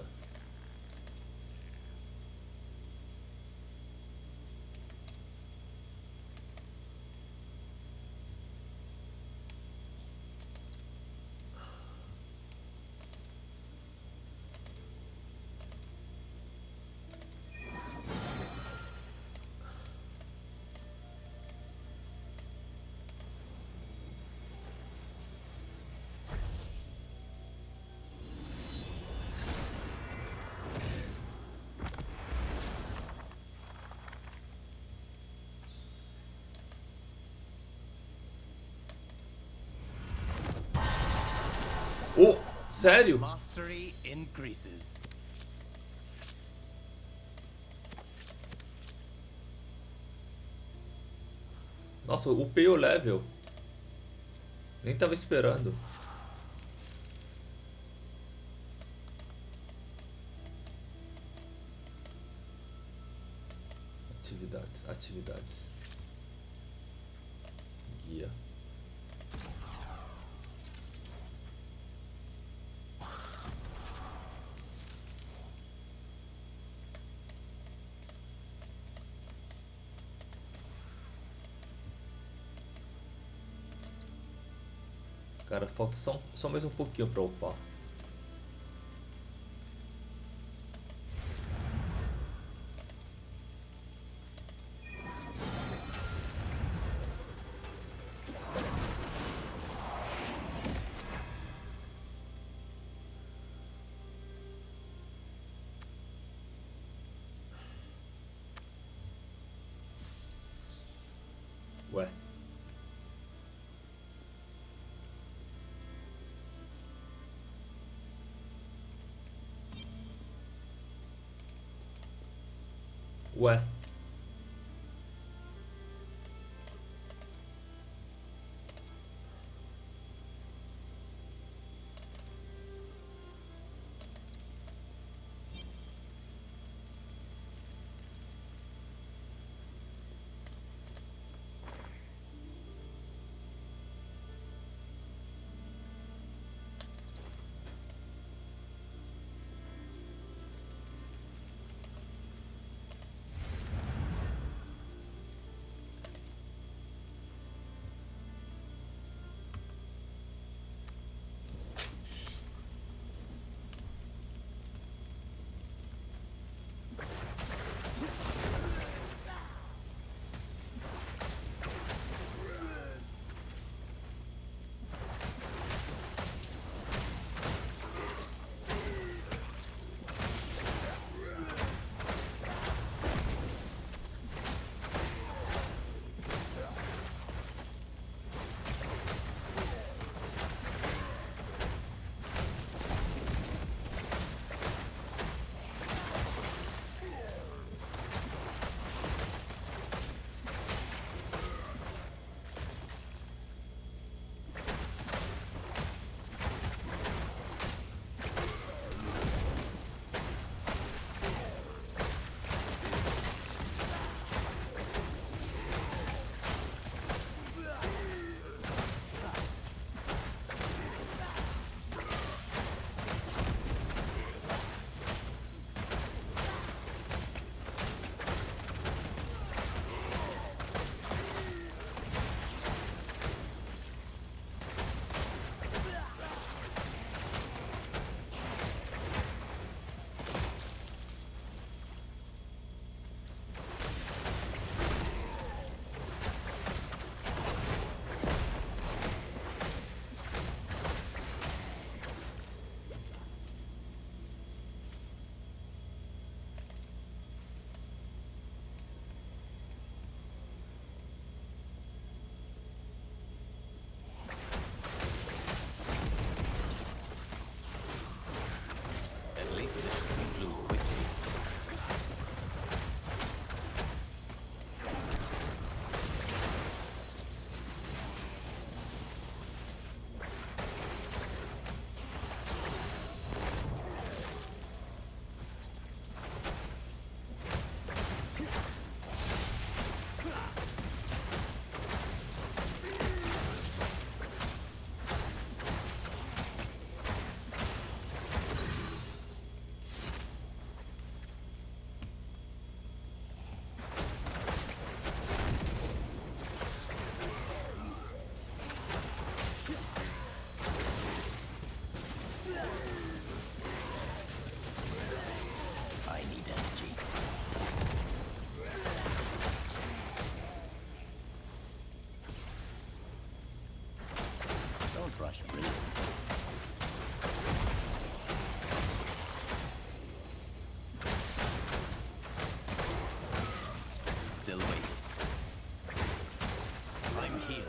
Oh, sério? Mastery increases. Nossa, upei o level. Nem tava esperando. Atividades, atividades. Guia. Cara, falta só, só mais um pouquinho pra upar. Ué. Ué. Rush brilliant. Still waiting. I'm healed.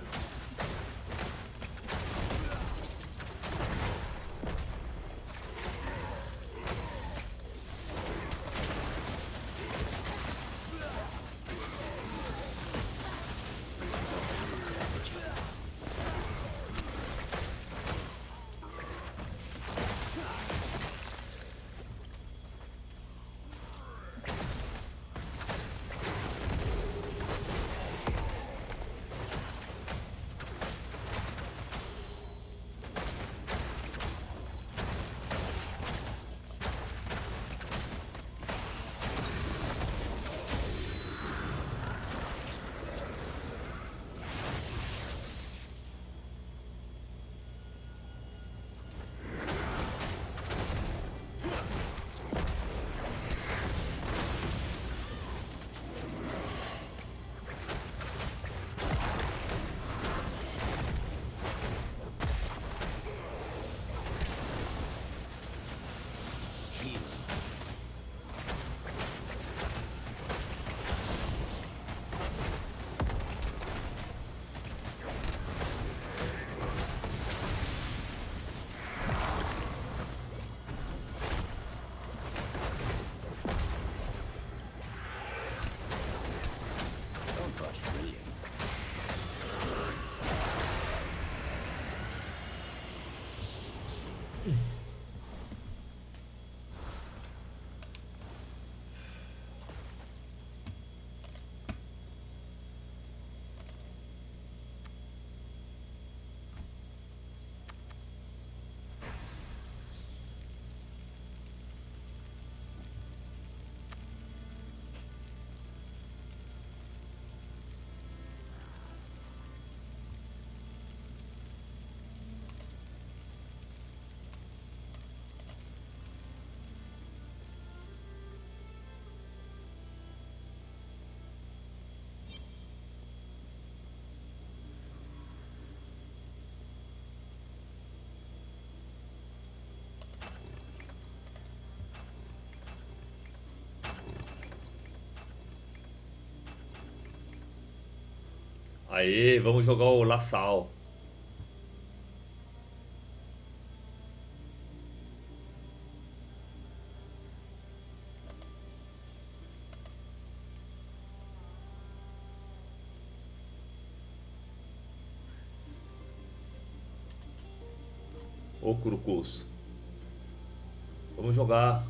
Aê, vamos jogar o Laçal. Ô Curucus, vamos jogar.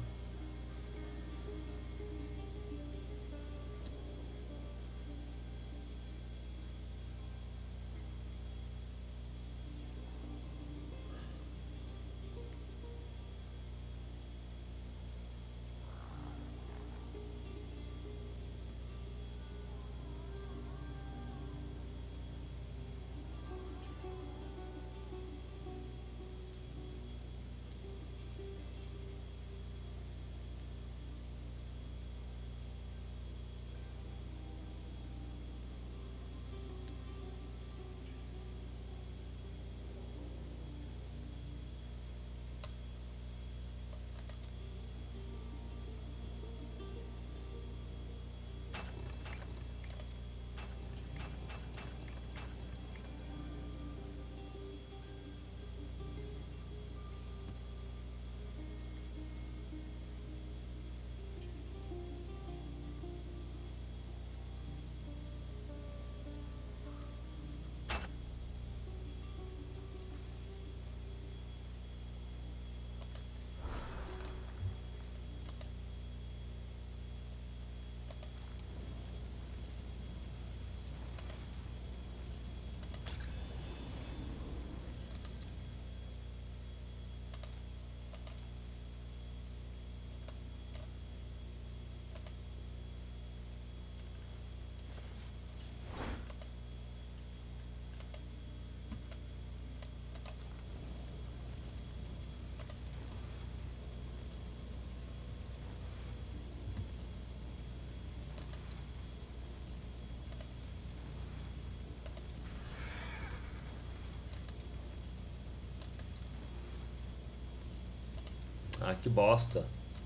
Ah, que bosta.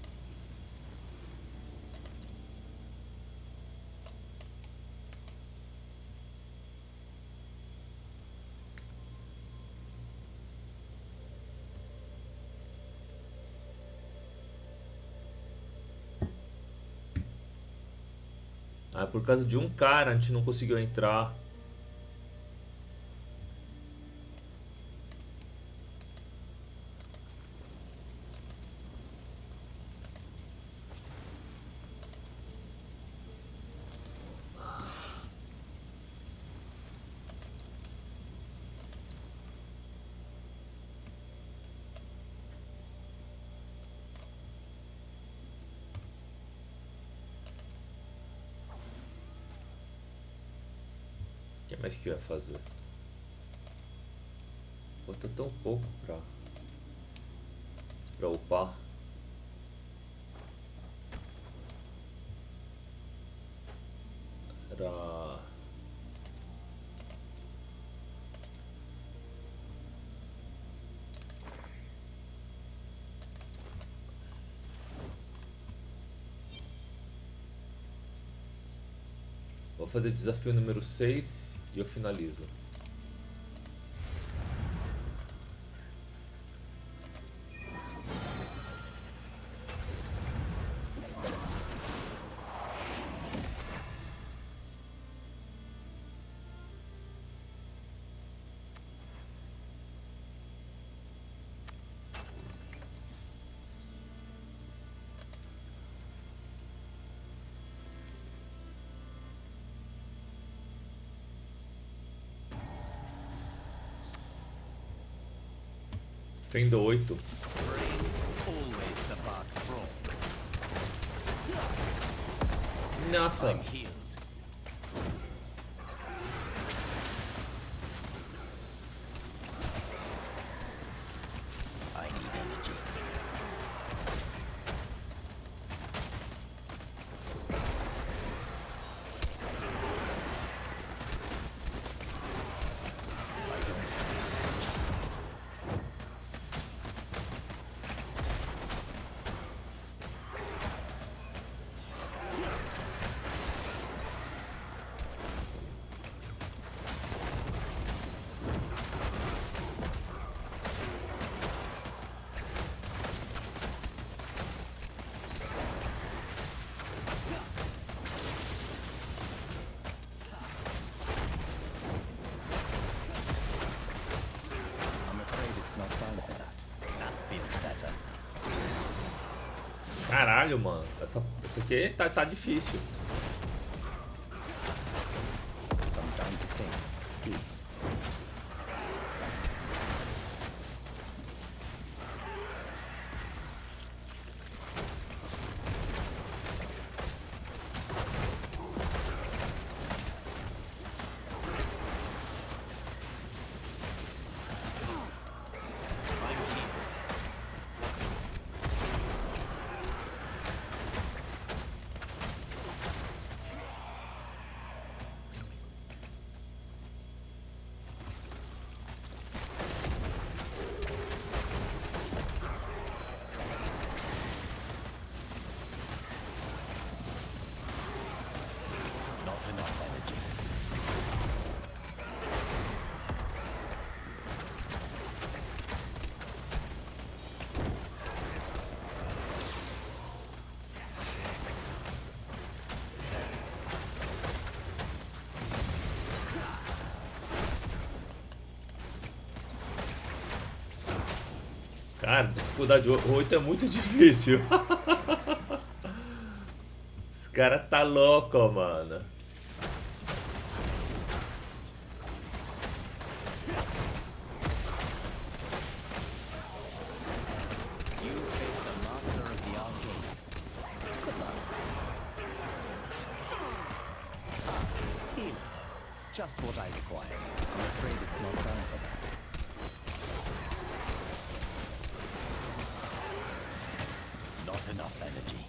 Ah, por causa de um cara a gente não conseguiu entrar. O que mais que eu ia fazer? Falta tão pouco pra, pra upar. Era... Vou fazer desafio número seis. E eu finalizo. Fendo oito. Nossa. caralho, mano. Essa, essa aqui tá, tá difícil. Cara, dificuldade oito é muito difícil. Esse cara tá louco, mano. Just what I required. I'm afraid it's not time for that. Not enough energy.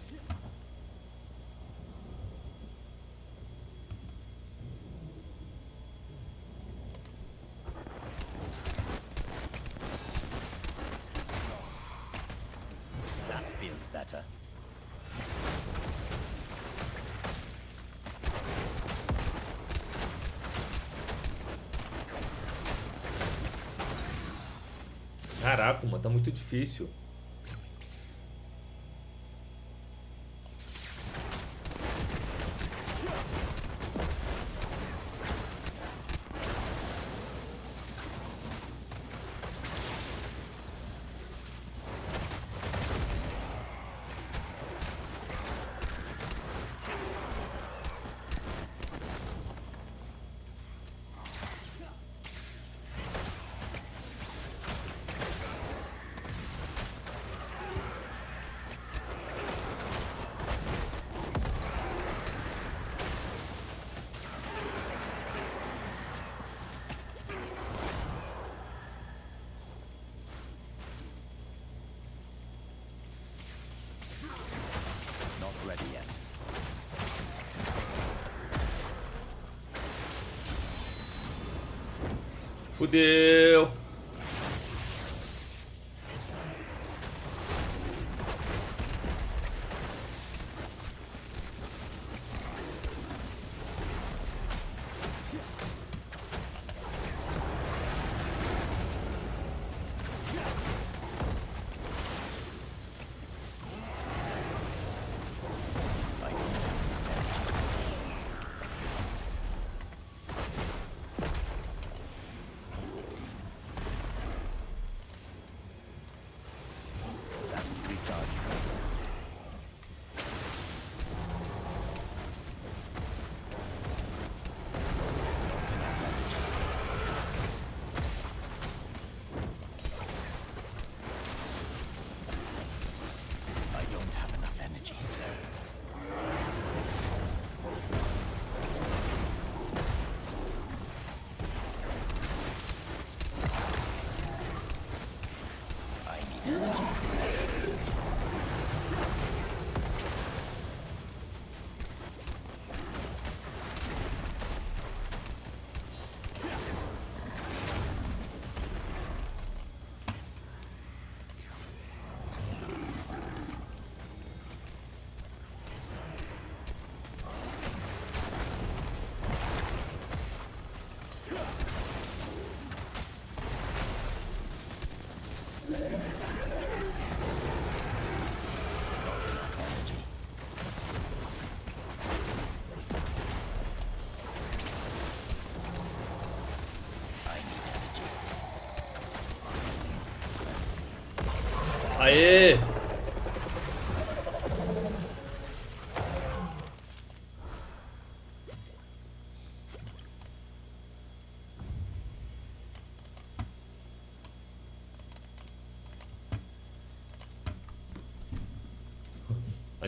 That feels better. Caraca, mano, tá muito difícil. Fudeu. Aê!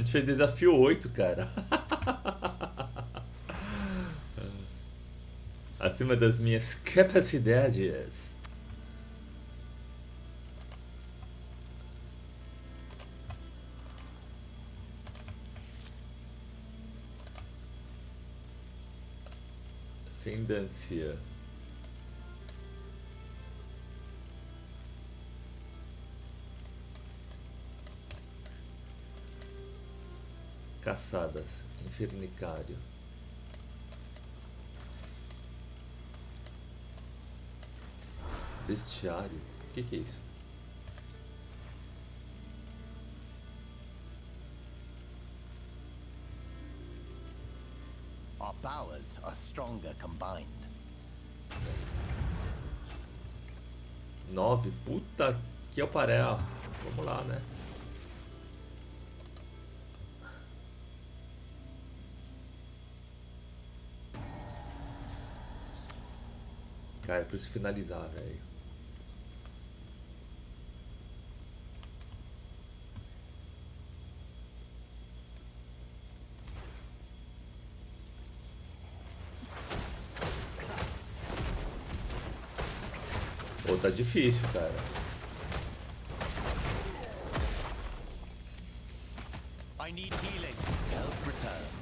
gente fez desafio oito, cara. Acima das minhas capacidades. Fendância. Caçadas. Infernicário. Bestiário? O que, que é isso? Our powers are stronger combined. Nove? Puta que eu parei. Vamos lá, né? Cara, eu preciso finalizar, velho. Pô, tá difícil, cara. I need healing. Health returns.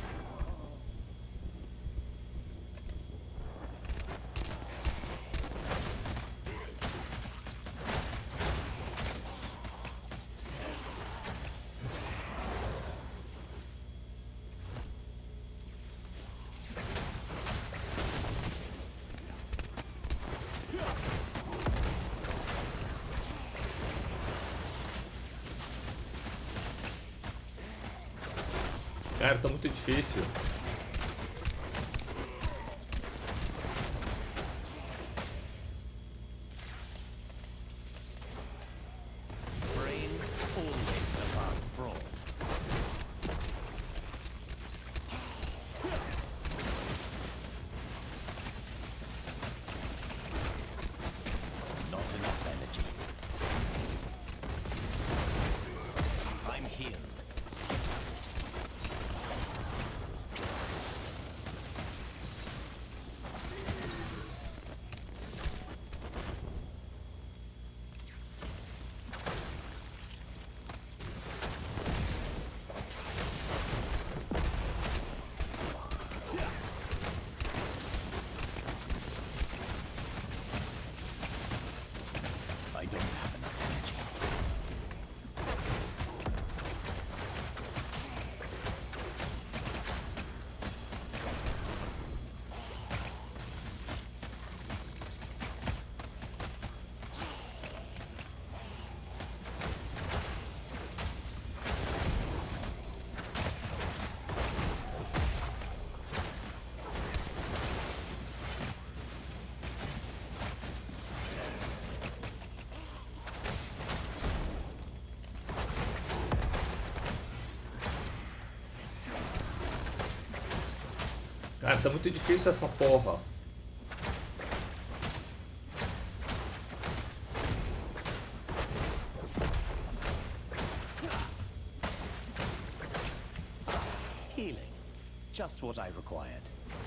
Cara, tá muito difícil. Brain always surpass brawn. Not enough energy. I'm healed. I don't have enough energy. Cara, tá muito difícil essa porra. Healing. Just what I required.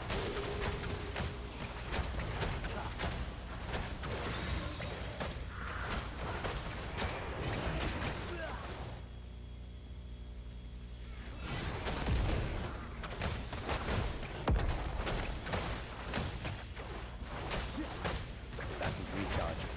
Battery recharging.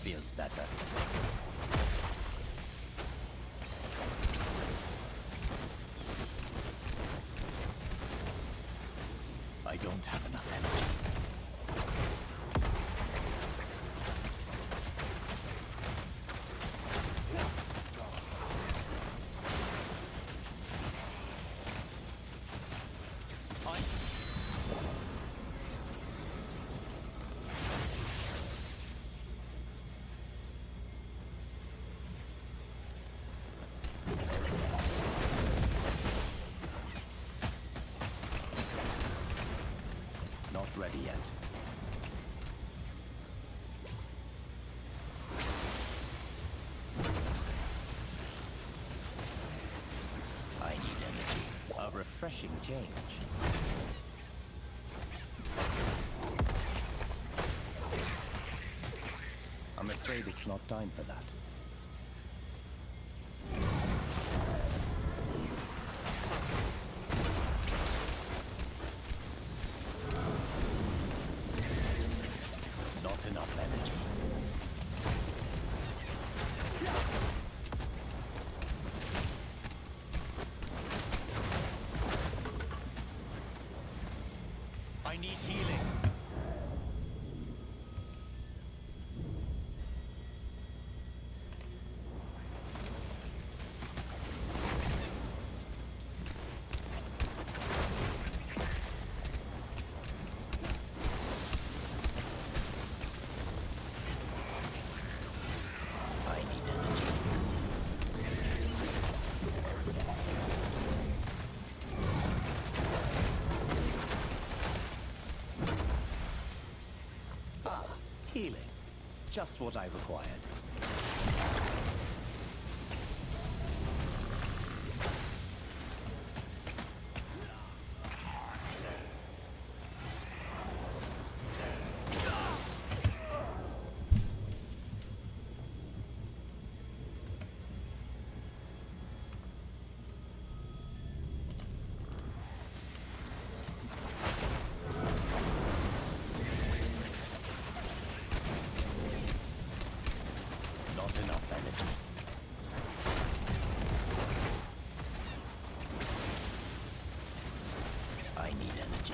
feels better. I don't have enough energy. Not ready yet. I need energy. A refreshing change. I'm afraid it's not time for that. Not enough energy. I need healing. I need energy. Ah, healing. Just what I required. Not enough energy. I need energy.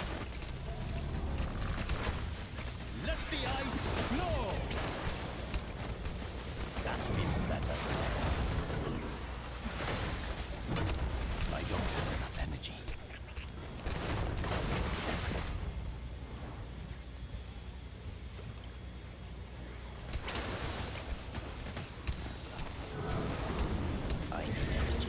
Let the ice flow! That feels better. I don't have enough energy. I need energy.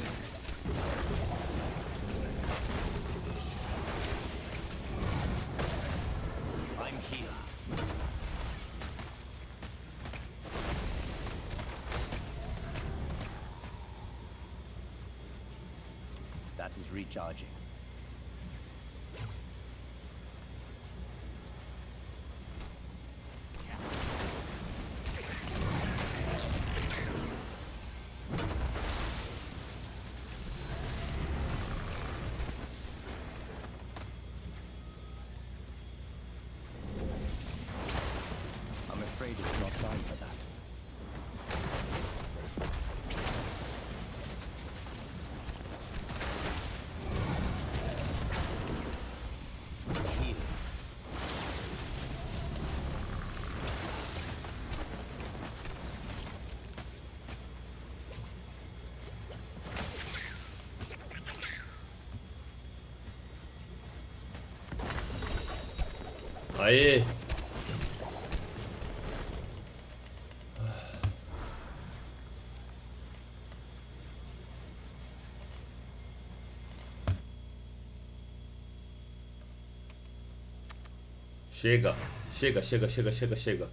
I'm here. That is recharging. I'm afraid it's not time for that. Heal. Aê! Chega, chega, chega, chega, chega, chega.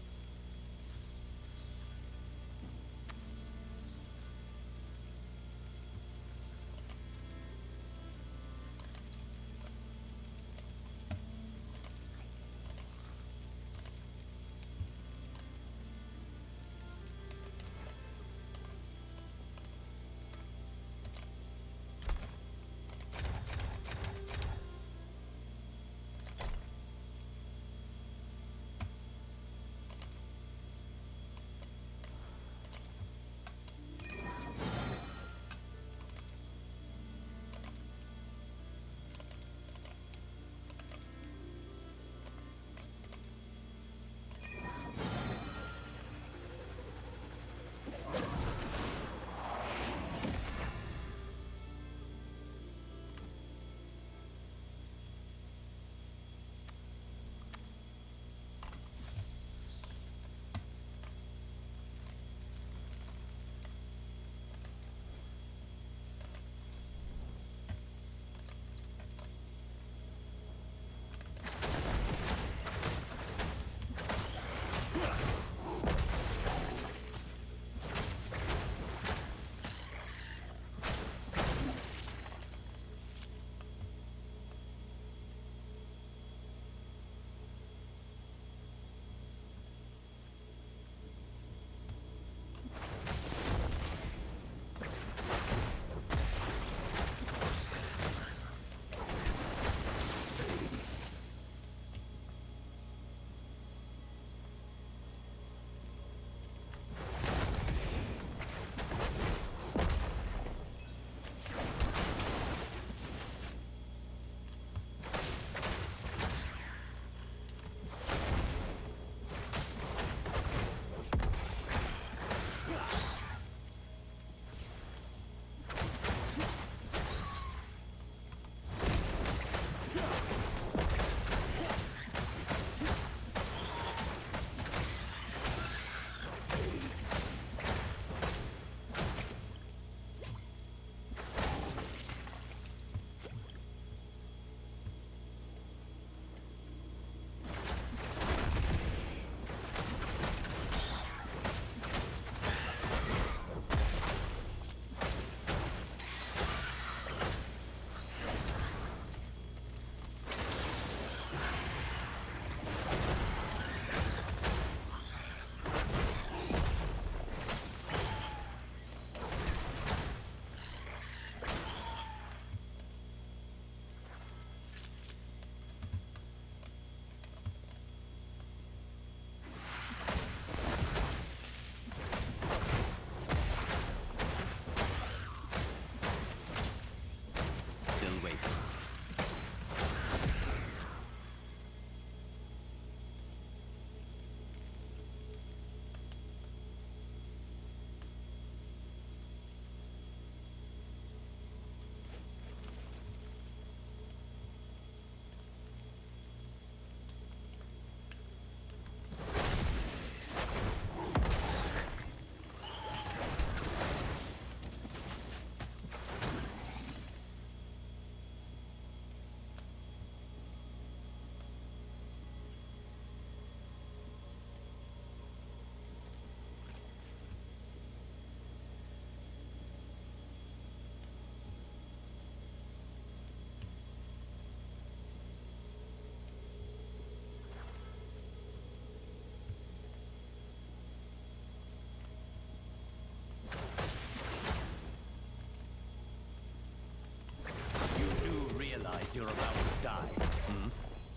because you're about to die. Hmm?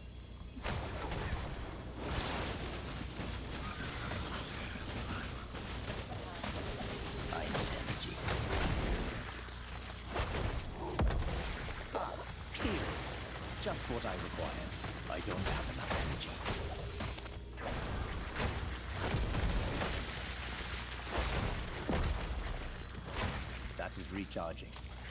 I need energy. Ah, here. Just what I require. I don't have enough energy. That is recharging.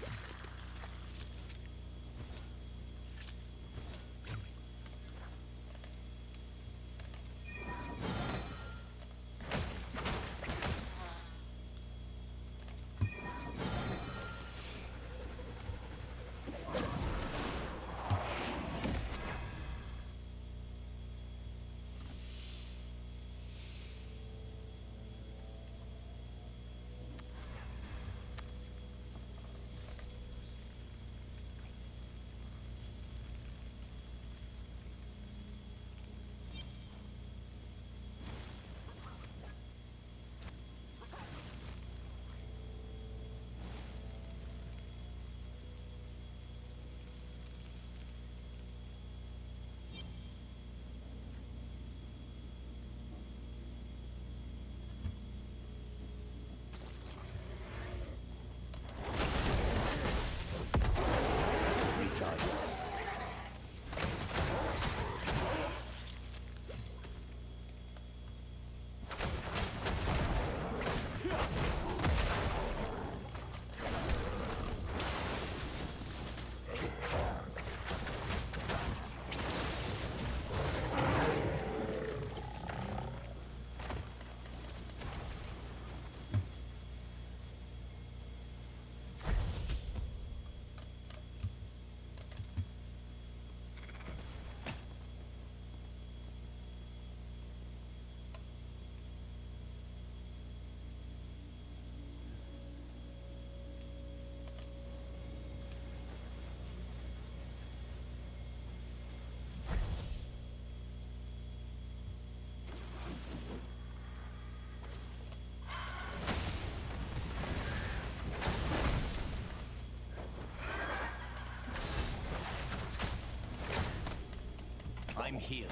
I'm healed.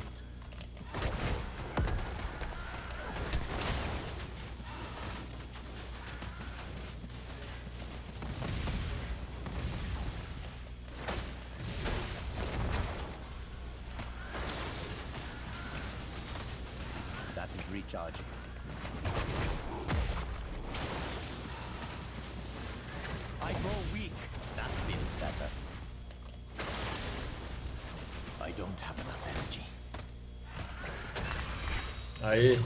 That is recharging. I grow weak. That feels better. I don't have enough energy. Aí.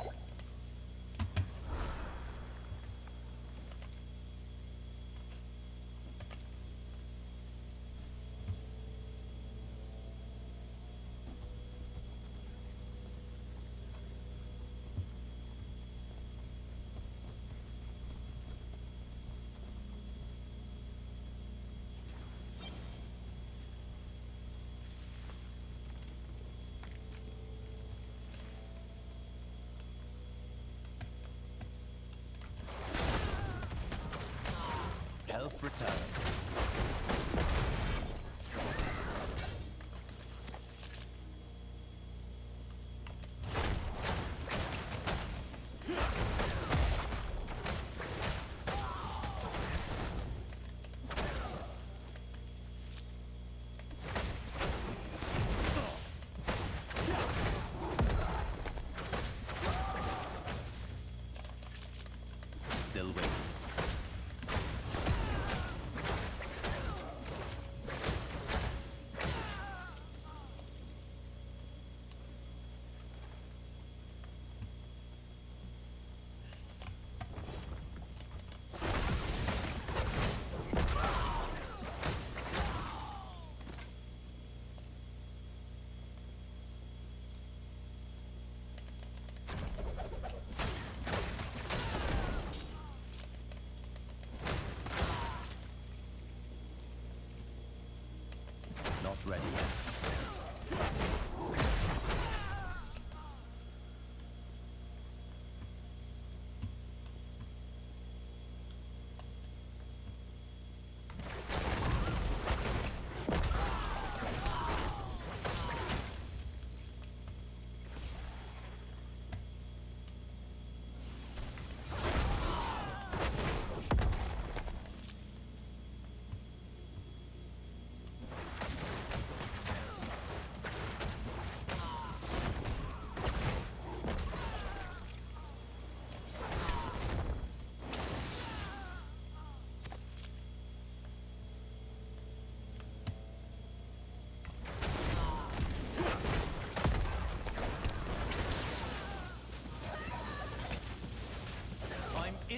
Health return. Still waiting. Not ready yet.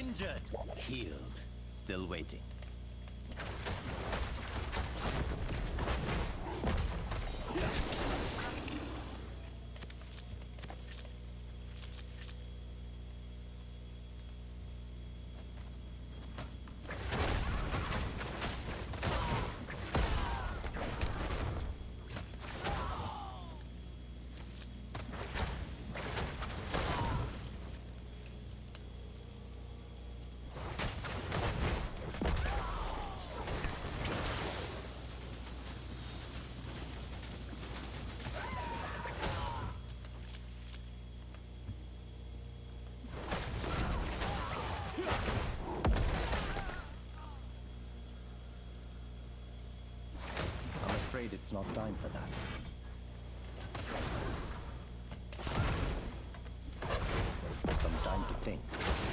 Injured. Healed. Still waiting. It's not time for that. Some time to think.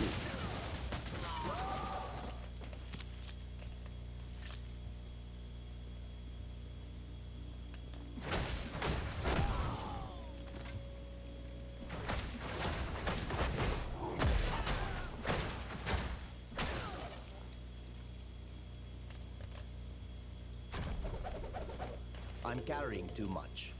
I'm carrying too much.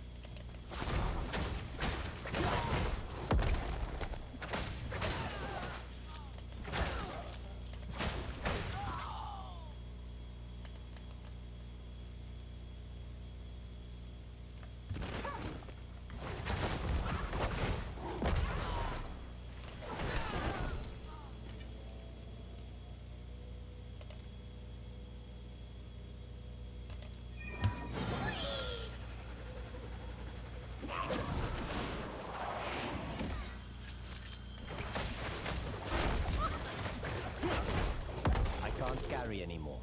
Carry anymore.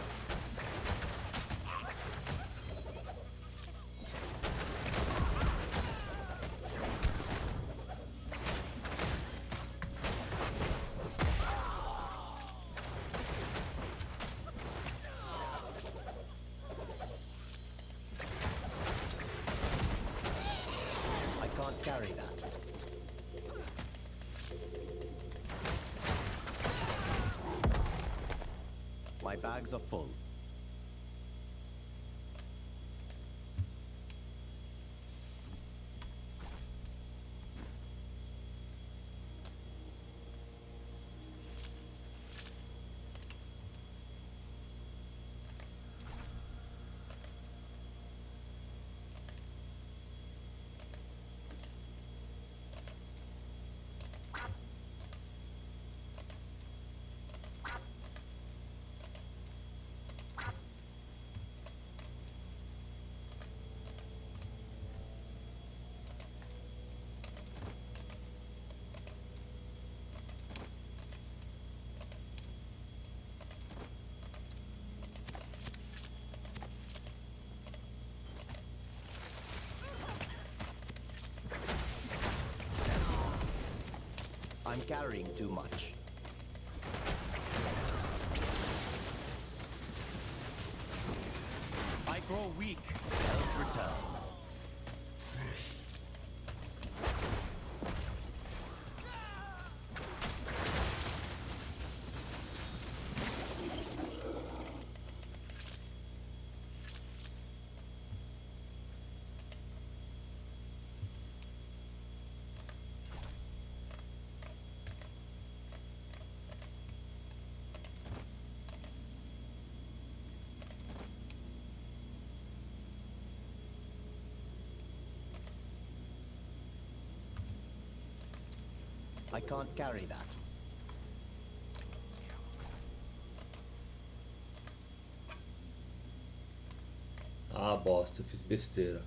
I can't carry that. My bags are full. I'm carrying too much. I grow weak. Health returns. I can't carry that. Ah, bosta, eu fiz besteira.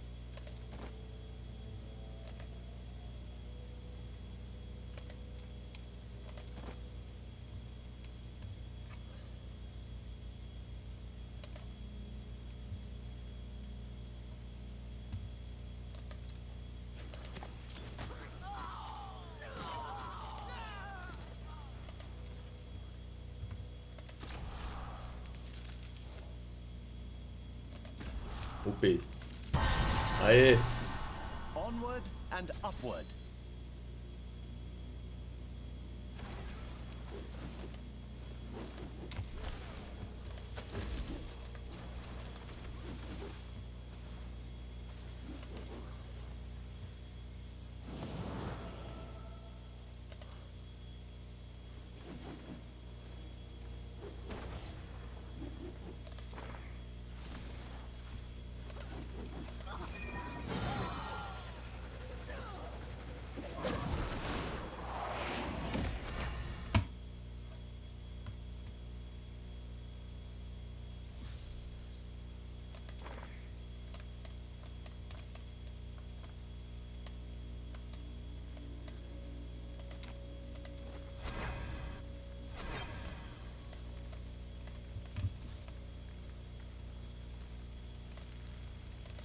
Upei. Aê! Onward and upward.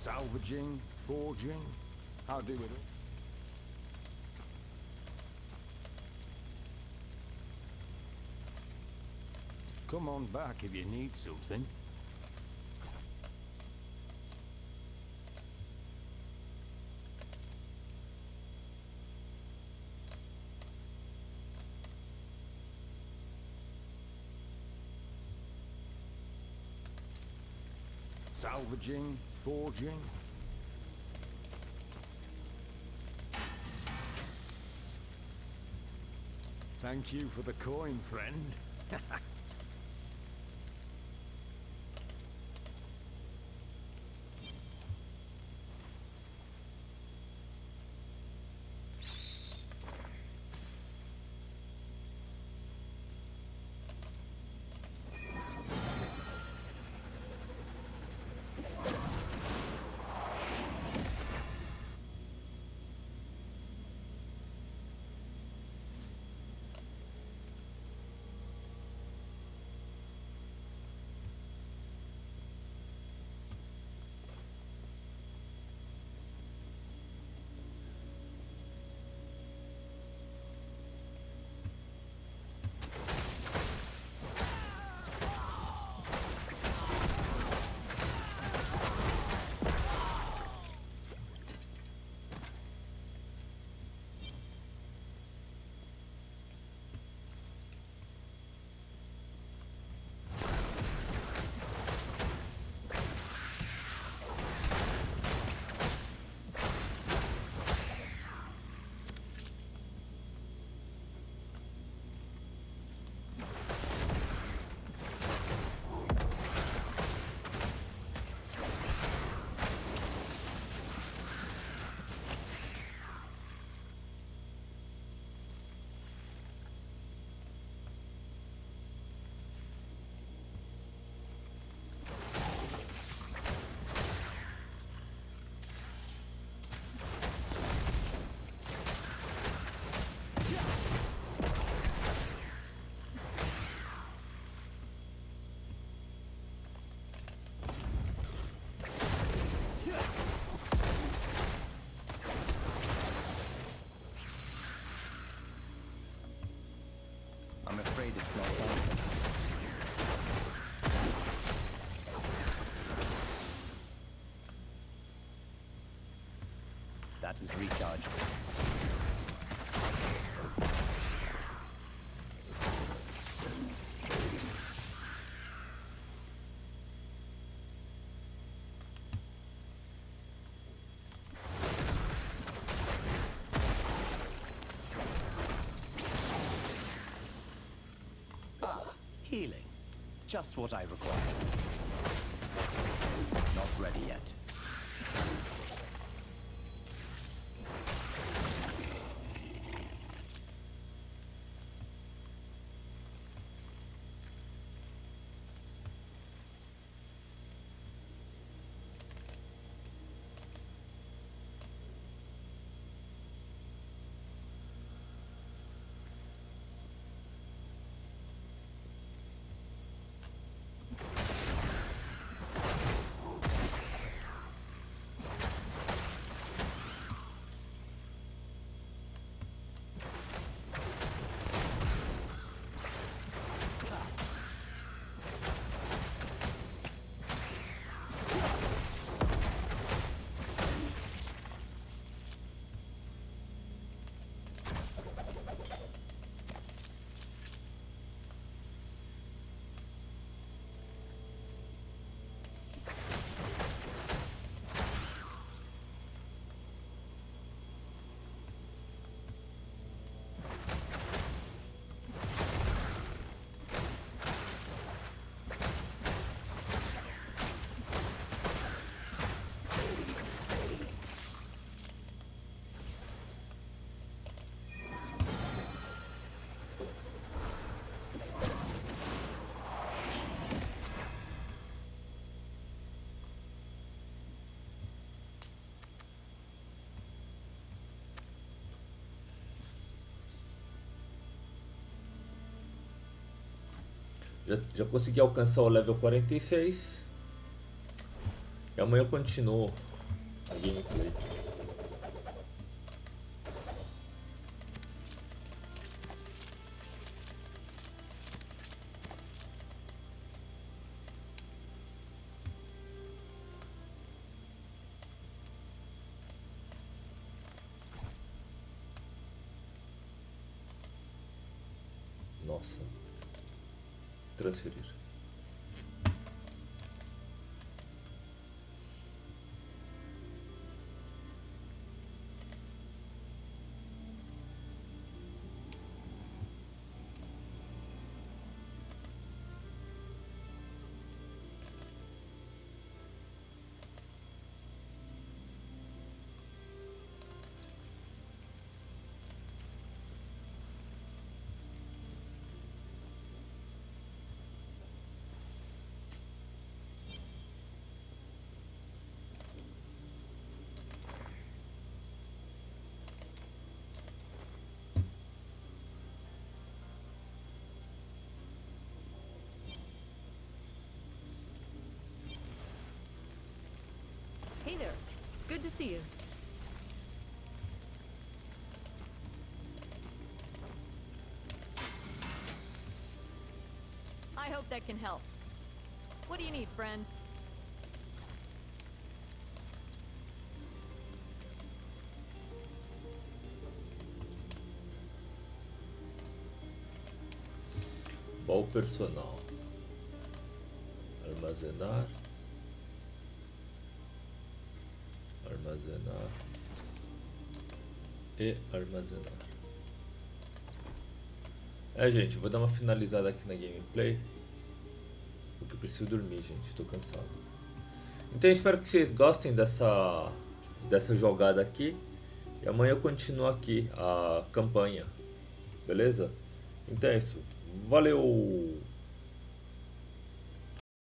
Salvaging, forging, how do it? Come on back if you need something. Salvaging, forging. Thank you for the coin, friend. I'm afraid it's not done. That is recharged. Healing. Just what I require. Not ready yet. Já, já consegui alcançar o level quarenta e seis. E amanhã eu continuo a gameplay. Nossa. Transferir. Hey there. It's good to see you. I hope that can help. What do you need, friend? Baú personal. Armazenar. Armazenar. E armazenar. É, gente, vou dar uma finalizada aqui na gameplay. Porque eu preciso dormir, gente. Tô cansado. Então eu espero que vocês gostem dessa, dessa jogada aqui. E amanhã eu continuo aqui a campanha. Beleza? Então é isso. Valeu!